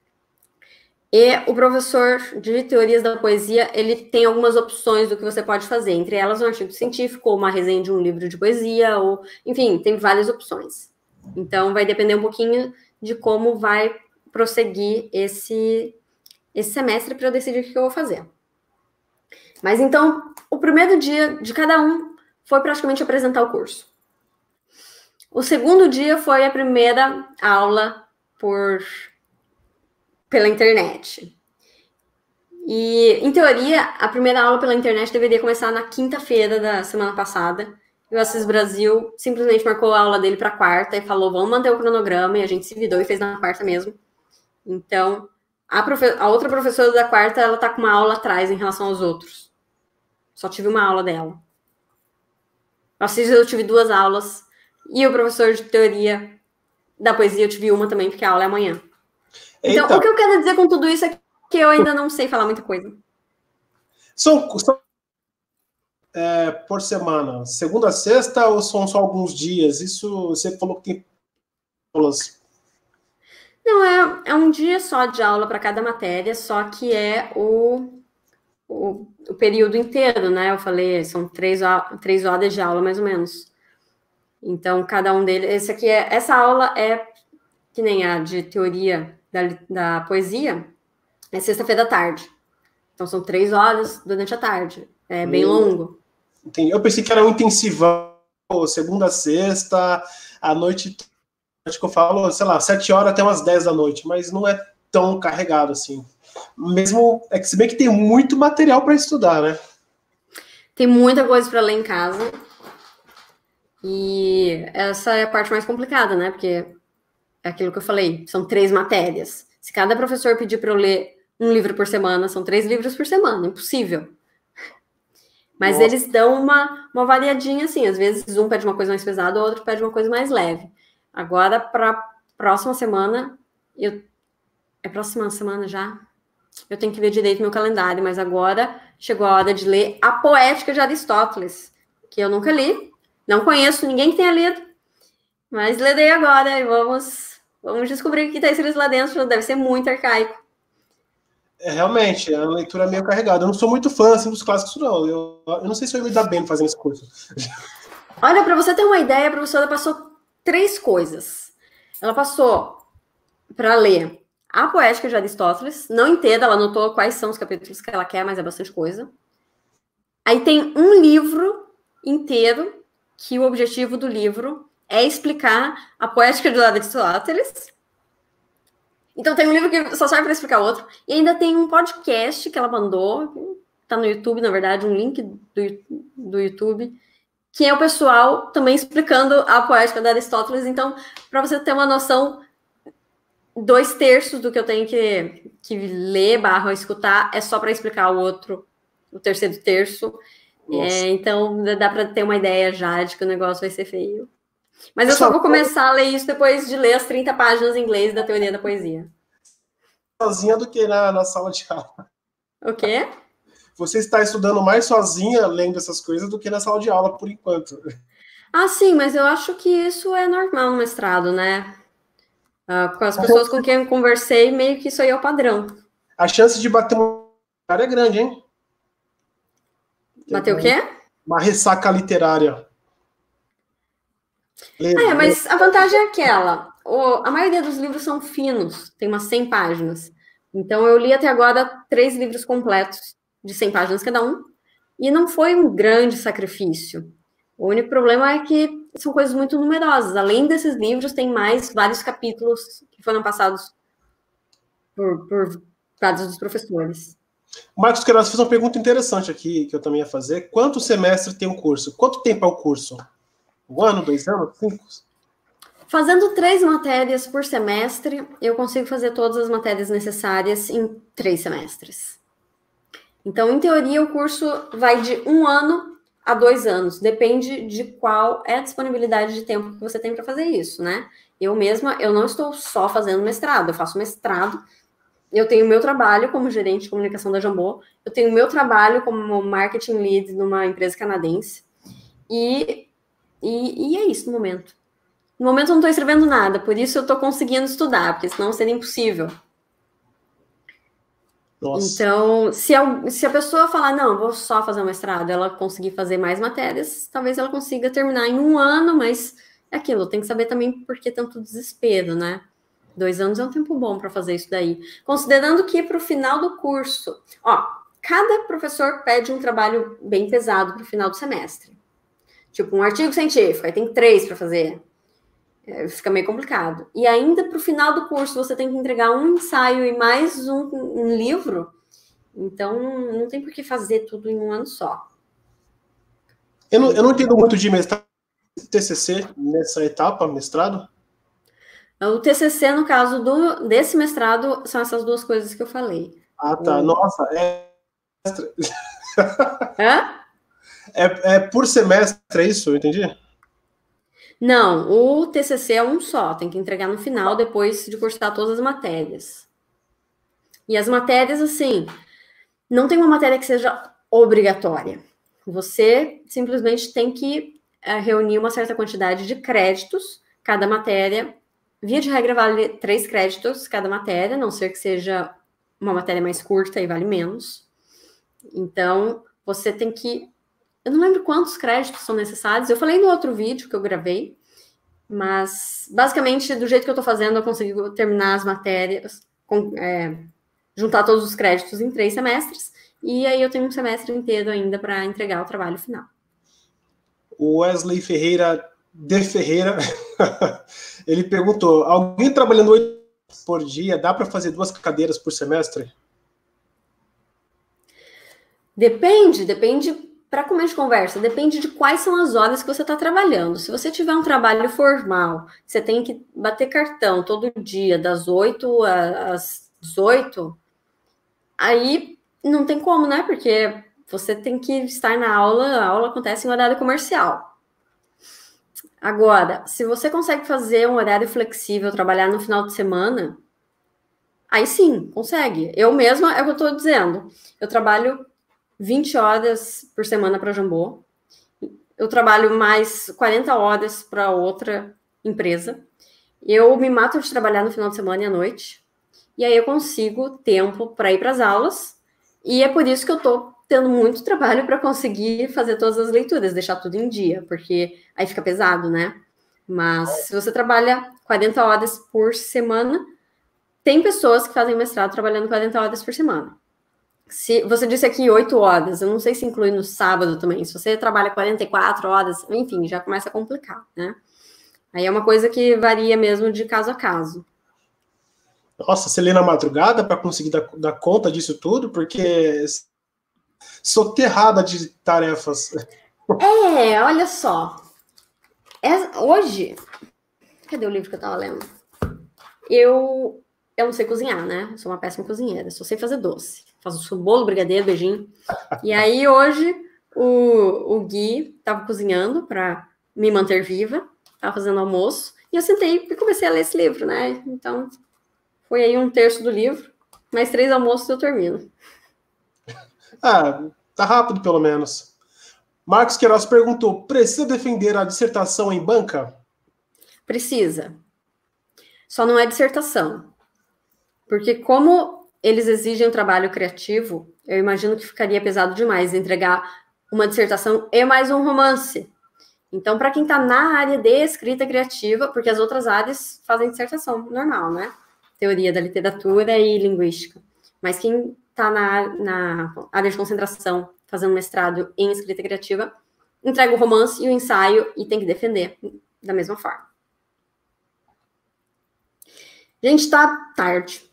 Speaker 1: E o professor de teorias da poesia, ele tem algumas opções do que você pode fazer, entre elas um artigo científico, ou uma resenha de um livro de poesia, ou, enfim, tem várias opções. Então, vai depender um pouquinho de como vai prosseguir esse, esse semestre para eu decidir o que eu vou fazer. Mas, então, o primeiro dia de cada um foi praticamente apresentar o curso. O segundo dia foi a primeira aula por... pela internet. E, em teoria, a primeira aula pela internet deveria começar na quinta-feira da semana passada. E o Assis Brasil simplesmente marcou a aula dele para quarta e falou, vamos manter o cronograma, e a gente se vidou e fez na quarta mesmo. Então, a, profe- a outra professora da quarta, ela tá com uma aula atrás em relação aos outros. Só tive uma aula dela. O Assis eu tive duas aulas, e o professor de teoria da poesia eu tive uma também, porque a aula é amanhã. Então, Eita. O que eu quero dizer com tudo isso é que eu ainda não sei falar muita coisa.
Speaker 2: São, são é, por semana, segunda a sexta, ou são só alguns dias? Isso, você falou que tem aulas.
Speaker 1: Não, é, é um dia só de aula para cada matéria, só que é o, o, o período inteiro, né? Eu falei, são três, três horas de aula, mais ou menos. Então, cada um deles... Esse aqui é, essa aula é que nem a de teoria da, da poesia, é sexta-feira à tarde. Então, são três horas durante a tarde. É bem hum, longo.
Speaker 2: Entendi. Eu pensei que era um intensivão, segunda a sexta, à noite, acho que eu falo, sei lá, sete horas até umas dez da noite, mas não é tão carregado assim. Mesmo, é que se bem que tem muito material para estudar, né?
Speaker 1: Tem muita coisa para ler em casa. E essa é a parte mais complicada, né? Porque é aquilo que eu falei, são três matérias. Se cada professor pedir para eu ler um livro por semana, são três livros por semana, impossível. Mas Nossa. Eles dão uma, uma variadinha assim, às vezes um pede uma coisa mais pesada, o outro pede uma coisa mais leve. Agora, para próxima semana, eu... é próxima semana já? Eu tenho que ver direito meu calendário, mas agora chegou a hora de ler A Poética de Aristóteles, que eu nunca li, não conheço ninguém que tenha lido, mas lerei agora e vamos, vamos descobrir o que está escrito lá dentro, deve ser muito arcaico.
Speaker 2: É, realmente, é uma leitura meio carregada. Eu não sou muito fã assim, dos clássicos, não. Eu, eu não sei se eu ia me dar bem fazendo esse curso.
Speaker 1: Olha, para você ter uma ideia, a professora passou três coisas. Ela passou para ler A Poética de Aristóteles, não inteira, ela anotou quais são os capítulos que ela quer, mas é bastante coisa. Aí tem um livro inteiro, que o objetivo do livro é explicar a Poética de Aristóteles. Então tem um livro que só serve para explicar outro. E ainda tem um podcast que ela mandou, tá no YouTube, na verdade, um link do, do YouTube, que é o pessoal também explicando a poética da Aristóteles. Então, para você ter uma noção, dois terços do que eu tenho que, que ler barra escutar é só para explicar o outro, o terceiro terço. É, então, dá para ter uma ideia já de que o negócio vai ser feio. Mas eu só vou começar a ler isso depois de ler as trinta páginas em inglês da teoria da poesia.
Speaker 2: Sozinha do que na, na sala de aula.
Speaker 1: O quê?
Speaker 2: Você está estudando mais sozinha, lendo essas coisas, do que na sala de aula, por enquanto.
Speaker 1: Ah, sim, mas eu acho que isso é normal no mestrado, né? Uh, com as pessoas com quem eu conversei, meio que isso aí é o padrão.
Speaker 2: A chance de bater uma é grande, hein?
Speaker 1: Bater o quê?
Speaker 2: Uma ressaca literária.
Speaker 1: É, mas a vantagem é aquela. O, a maioria dos livros são finos, tem umas cem páginas. Então, eu li até agora três livros completos, de cem páginas cada um, e não foi um grande sacrifício. O único problema é que são coisas muito numerosas. Além desses livros, tem mais vários capítulos que foram passados por, por vários dos professores.
Speaker 2: O Marcos Queiroz fez uma pergunta interessante aqui, que eu também ia fazer. Quanto semestre tem um curso? Quanto tempo é o curso? Um ano, dois anos, cinco?
Speaker 1: Fazendo três matérias por semestre, eu consigo fazer todas as matérias necessárias em três semestres. Então, em teoria, o curso vai de um ano a dois anos. Depende de qual é a disponibilidade de tempo que você tem para fazer isso, né? Eu mesma, eu não estou só fazendo mestrado, eu faço mestrado. Eu tenho o meu trabalho como gerente de comunicação da Jambô, eu tenho o meu trabalho como marketing lead numa empresa canadense, e, e, e é isso no momento. No momento eu não estou escrevendo nada, por isso eu estou conseguindo estudar, porque senão seria impossível. Nossa. Então, se a, se a pessoa falar, não, vou só fazer um mestrado, ela conseguir fazer mais matérias, talvez ela consiga terminar em um ano, mas é aquilo, tem que saber também por que tanto desespero, né? Dois anos é um tempo bom para fazer isso daí. Considerando que para o final do curso, ó, cada professor pede um trabalho bem pesado para o final do semestre. Tipo, um artigo científico, aí tem três para fazer. É, fica meio complicado. E ainda para o final do curso você tem que entregar um ensaio e mais um, um livro. Então, não tem por que fazer tudo em um ano só.
Speaker 2: Eu não, eu não entendo muito de mestrado, T C C nessa etapa, mestrado.
Speaker 1: O T C C, no caso do, desse mestrado, são essas duas coisas que eu falei.
Speaker 2: Ah, tá. O... Nossa, é...
Speaker 1: Hã?
Speaker 2: É, é por semestre, é isso? Eu entendi?
Speaker 1: Não, o T C C é um só. Tem que entregar no final, depois de cursar todas as matérias. E as matérias, assim, não tem uma matéria que seja obrigatória. Você simplesmente tem que é, reunir uma certa quantidade de créditos. Cada matéria... Via de regra, vale três créditos cada matéria, a não ser que seja uma matéria mais curta e vale menos. Então, você tem que... Eu não lembro quantos créditos são necessários. Eu falei no outro vídeo que eu gravei, mas, basicamente, do jeito que eu tô fazendo, eu consigo terminar as matérias, com, é, juntar todos os créditos em três semestres, e aí eu tenho um semestre inteiro ainda para entregar o trabalho final.
Speaker 2: O Wesley Ferreira... De Ferreira, ele perguntou, alguém trabalhando oito horas por dia, dá para fazer duas cadeiras por semestre?
Speaker 1: Depende, depende, para começo de conversa, depende de quais são as horas que você está trabalhando. Se você tiver um trabalho formal, você tem que bater cartão todo dia, das oito às dezoito, aí não tem como, né? Porque você tem que estar na aula, a aula acontece em horário comercial. Agora, se você consegue fazer um horário flexível, trabalhar no final de semana, aí sim, consegue. Eu mesma, é o que eu estou dizendo, eu trabalho vinte horas por semana para a Jambô, eu trabalho mais quarenta horas para outra empresa, eu me mato de trabalhar no final de semana e à noite, e aí eu consigo tempo para ir para as aulas, e é por isso que eu estou tendo muito trabalho para conseguir fazer todas as leituras, deixar tudo em dia, porque aí fica pesado, né? Mas se você trabalha quarenta horas por semana, tem pessoas que fazem mestrado trabalhando quarenta horas por semana. Se você disse aqui oito horas, eu não sei se inclui no sábado também. Se você trabalha quarenta e quatro horas, enfim, já começa a complicar, né? Aí é uma coisa que varia mesmo de caso a caso.
Speaker 2: Nossa, você lê na madrugada para conseguir dar, dar conta disso tudo? Porque soterrada de tarefas.
Speaker 1: É, olha só. É, hoje... Cadê o livro que eu tava lendo? Eu, eu não sei cozinhar, né? Eu sou uma péssima cozinheira. Só sei fazer doce. Faço bolo, brigadeiro, beijinho. E aí, hoje, o, o Gui tava cozinhando pra me manter viva. Tava fazendo almoço. E eu sentei e comecei a ler esse livro, né? Então, foi aí um terço do livro. Mais três almoços eu termino.
Speaker 2: Ah, tá rápido, pelo menos. Marcos Queiroz perguntou, precisa defender a dissertação em banca?
Speaker 1: Precisa. Só não é dissertação. Porque como eles exigem um trabalho criativo, eu imagino que ficaria pesado demais entregar uma dissertação e mais um romance. Então, para quem está na área de escrita criativa, porque as outras áreas fazem dissertação normal, né? Teoria da literatura e linguística. Mas quem está na, na área de concentração, fazendo mestrado em escrita criativa, entrega o romance e o ensaio e tem que defender da mesma forma. Gente, tá tarde.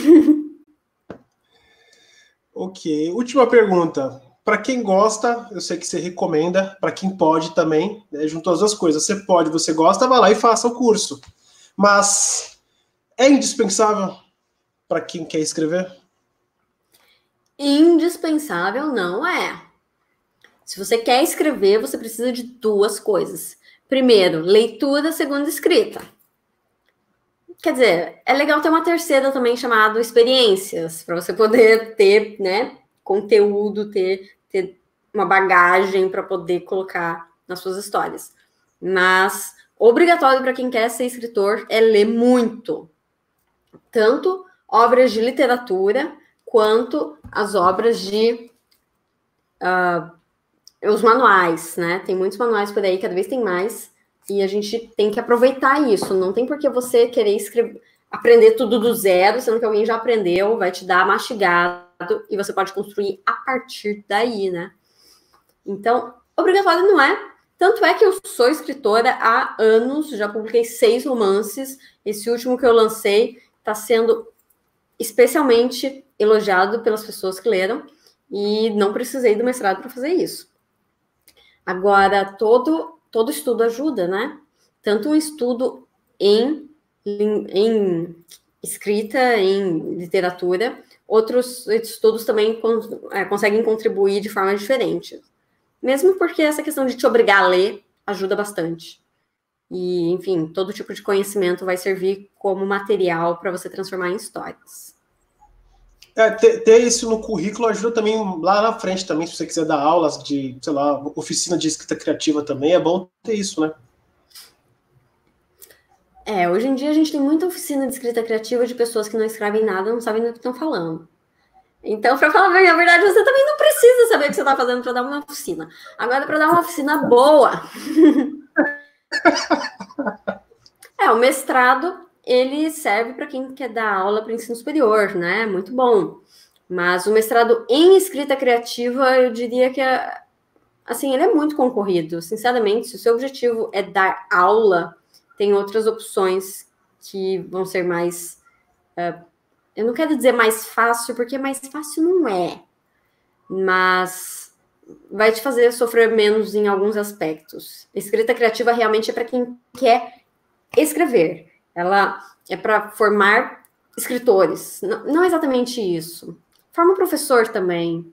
Speaker 2: Ok. Última pergunta. Para quem gosta, eu sei que você recomenda. Para quem pode também, né, juntou as duas coisas. Você pode, você gosta, vá lá e faça o curso. Mas é indispensável para quem quer escrever?
Speaker 1: Indispensável não é. Se você quer escrever, você precisa de duas coisas. Primeiro, leitura, segundo, escrita. Quer dizer, é legal ter uma terceira também chamada experiências, para você poder ter, né, conteúdo, ter, ter uma bagagem para poder colocar nas suas histórias. Mas obrigatório para quem quer ser escritor é ler muito. Tanto obras de literatura, quanto as obras de... Uh, os manuais, né? Tem muitos manuais por aí, cada vez tem mais... E a gente tem que aproveitar isso. Não tem por que você querer escrever, aprender tudo do zero, sendo que alguém já aprendeu, vai te dar mastigado, e você pode construir a partir daí, né? Então, obrigatório não é. Tanto é que eu sou escritora há anos, já publiquei seis romances. Esse último que eu lancei está sendo especialmente elogiado pelas pessoas que leram, e não precisei do mestrado para fazer isso. Agora, todo... Todo estudo ajuda, né? Tanto um estudo em, em escrita, em literatura, outros estudos também é, conseguem contribuir de forma diferente. Mesmo porque essa questão de te obrigar a ler ajuda bastante. E, enfim, todo tipo de conhecimento vai servir como material para você transformar em histórias.
Speaker 2: É, ter, ter isso no currículo ajuda também lá na frente também, se você quiser dar aulas de, sei lá, oficina de escrita criativa também, é bom ter isso, né?
Speaker 1: É, hoje em dia a gente tem muita oficina de escrita criativa de pessoas que não escrevem nada, não sabem do que estão falando. Então, para falar bem a verdade, você também não precisa saber o que você está fazendo para dar uma oficina. Agora, para dar uma oficina boa... é, o mestrado... ele serve para quem quer dar aula para ensino superior, né? Muito bom. Mas o mestrado em escrita criativa, eu diria que, é, assim, ele é muito concorrido. Sinceramente, se o seu objetivo é dar aula, tem outras opções que vão ser mais... Uh, eu não quero dizer mais fácil, porque mais fácil não é. Mas vai te fazer sofrer menos em alguns aspectos. Escrita criativa realmente é para quem quer escrever. Ela é para formar escritores. Não, não é exatamente isso. Forma professor também.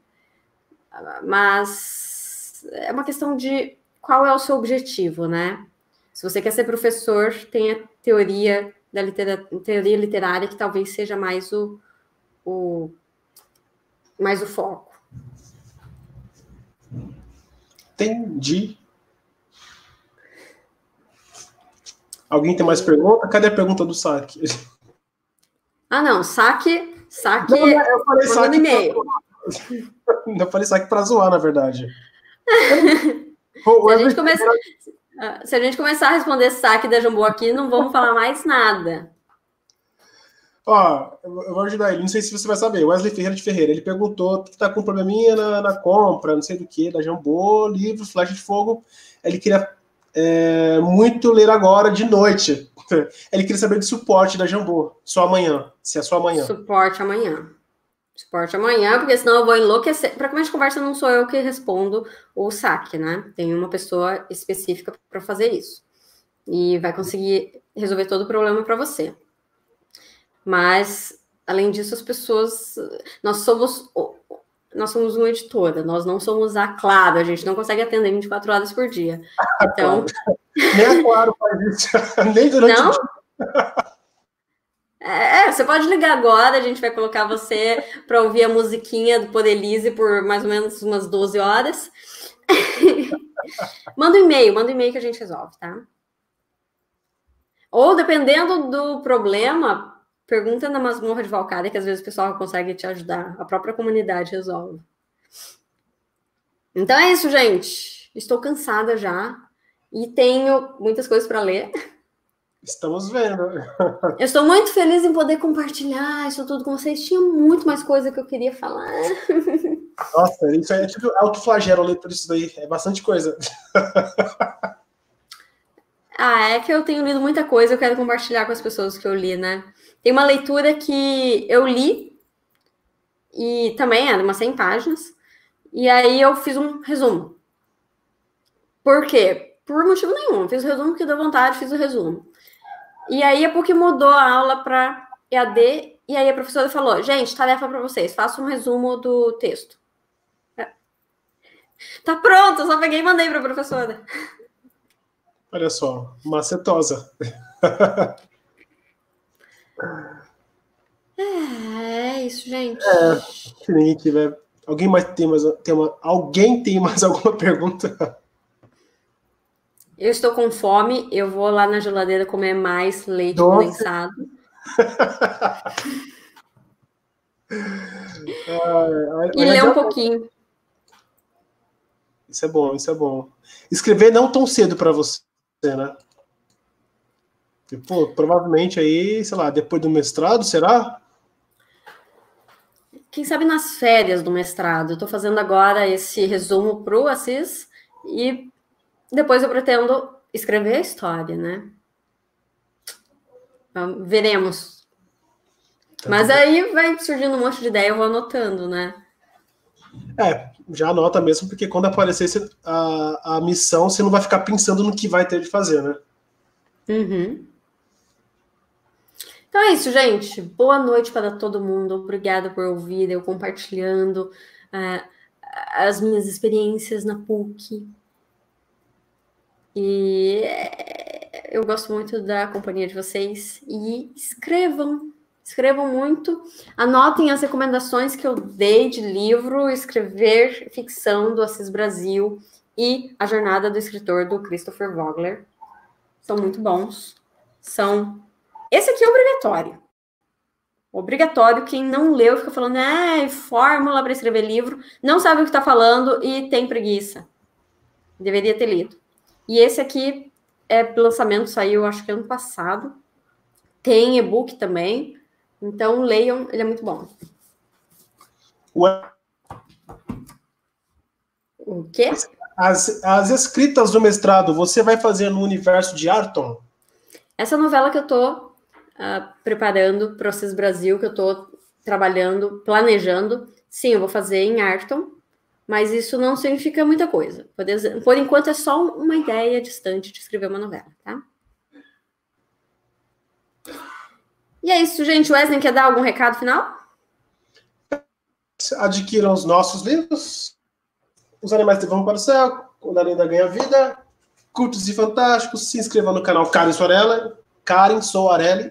Speaker 1: Mas é uma questão de qual é o seu objetivo, né? Se você quer ser professor, tem a teoria da litera, teoria literária que talvez seja mais o, o, mais o foco.
Speaker 2: Entendi. Alguém tem mais pergunta? Cadê a pergunta do saque?
Speaker 1: Ah, não. Saque... Saque...
Speaker 2: Não, não, eu falei saque
Speaker 1: e-mail.
Speaker 2: Pra... Eu falei saque para zoar, na verdade.
Speaker 1: se, a gente começa... Se a gente começar a responder saque da Jambô aqui, não vamos falar mais nada.
Speaker 2: Ó, eu vou ajudar ele. Não sei se você vai saber. Wesley Ferreira de Ferreira. Ele perguntou que tá com um probleminha na, na compra, não sei do que, da Jambô, livro, Flecha de Fogo. Ele queria... É, muito ler agora de noite. Ele queria saber de suporte da Jambô. Só amanhã. Se é só amanhã.
Speaker 1: Suporte amanhã. suporte amanhã, porque senão eu vou enlouquecer. Para começar de conversa, não sou eu que respondo o saque, né? Tem uma pessoa específica para fazer isso. E vai conseguir resolver todo o problema para você. Mas, além disso, as pessoas... Nós somos... Nós somos uma editora, nós não somos a Claro, a gente não consegue atender vinte e quatro horas por dia. Então...
Speaker 2: Nem a Claro faz isso, nem durante
Speaker 1: não?
Speaker 2: o dia.
Speaker 1: É, você pode ligar agora, a gente vai colocar você para ouvir a musiquinha do Podelize por mais ou menos umas doze horas. Manda um e-mail, manda um e-mail que a gente resolve, tá? Ou, dependendo do problema, pergunta na Masmorra de Valcária, que às vezes o pessoal consegue te ajudar. A própria comunidade resolve. Então é isso, gente. Estou cansada já e tenho muitas coisas para ler.
Speaker 2: Estamos vendo.
Speaker 1: Eu estou muito feliz em poder compartilhar isso tudo com vocês. Tinha muito mais coisa que eu queria falar.
Speaker 2: Nossa, isso é tipo autoflagelo ler tudo isso daí. É bastante coisa.
Speaker 1: Ah, é que eu tenho lido muita coisa, eu quero compartilhar com as pessoas que eu li, né? Tem uma leitura que eu li, e também é de umas cem páginas, e aí eu fiz um resumo. Por quê? Por motivo nenhum. Eu fiz o resumo porque deu vontade, fiz o resumo. E aí a PUC mudou a aula para E A D, e aí a professora falou, gente, tarefa para vocês, faça um resumo do texto. Tá pronto, eu só peguei e mandei para a professora.
Speaker 2: Olha só, macetosa.
Speaker 1: É isso, gente.
Speaker 2: É, que ninguém tiver. Alguém mais tem mais tem uma, alguém tem mais alguma pergunta?
Speaker 1: Eu estou com fome, eu vou lá na geladeira comer mais leite
Speaker 2: Doce.
Speaker 1: condensado.
Speaker 2: ah,
Speaker 1: e ler um pouquinho.
Speaker 2: Isso é bom, isso é bom. Escrever não tão cedo para você, né? Pô, provavelmente aí, sei lá, depois do mestrado, será?
Speaker 1: Quem sabe nas férias do mestrado. Eu tô fazendo agora esse resumo pro Assis e depois eu pretendo escrever a história, né? Então, veremos. Tá. Mas aí vai surgindo um monte de ideia, eu vou anotando, né?
Speaker 2: É, já anota mesmo, porque quando aparecer a, a missão, você não vai ficar pensando no que vai ter de fazer, né?
Speaker 1: Uhum. Então é isso, gente. Boa noite para todo mundo. Obrigada por ouvir, eu compartilhando uh, as minhas experiências na PUC. E eu gosto muito da companhia de vocês. E escrevam, escrevam muito. Anotem as recomendações que eu dei de livro, Escrever Ficção, do Assis Brasil, e A Jornada do Escritor, do Christopher Vogler. São muito bons. São... Esse aqui é obrigatório. Obrigatório. Quem não leu fica falando, é, fórmula para escrever livro, não sabe o que está falando e tem preguiça. Deveria ter lido. E esse aqui é lançamento, saiu acho que ano passado. Tem e-book também. Então leiam, ele é muito bom.
Speaker 2: Ué.
Speaker 1: O quê?
Speaker 2: As, as escritas do mestrado, você vai fazer no universo de Arton?
Speaker 1: Essa novela que eu tô uh, preparando para o Assis Brasil, que eu tô trabalhando, planejando, sim, eu vou fazer em Arton, mas isso não significa muita coisa. Por, por enquanto é só uma ideia distante de escrever uma novela, tá? E é isso, gente. Wesley, quer dar algum recado final?
Speaker 2: Adquiram os nossos livros. Os Animais Vão para o Céu, Quando a Lenda Ganha Vida, Cultos e Fantásticos. Se inscreva no canal Karen Soarelli. Karen Soarelli.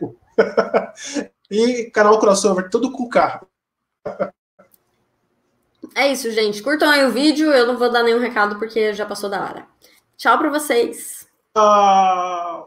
Speaker 2: E canal Crossover, tudo com K.
Speaker 1: É isso, gente. Curtam aí o vídeo. Eu não vou dar nenhum recado porque já passou da hora. Tchau pra vocês.
Speaker 2: Tchau.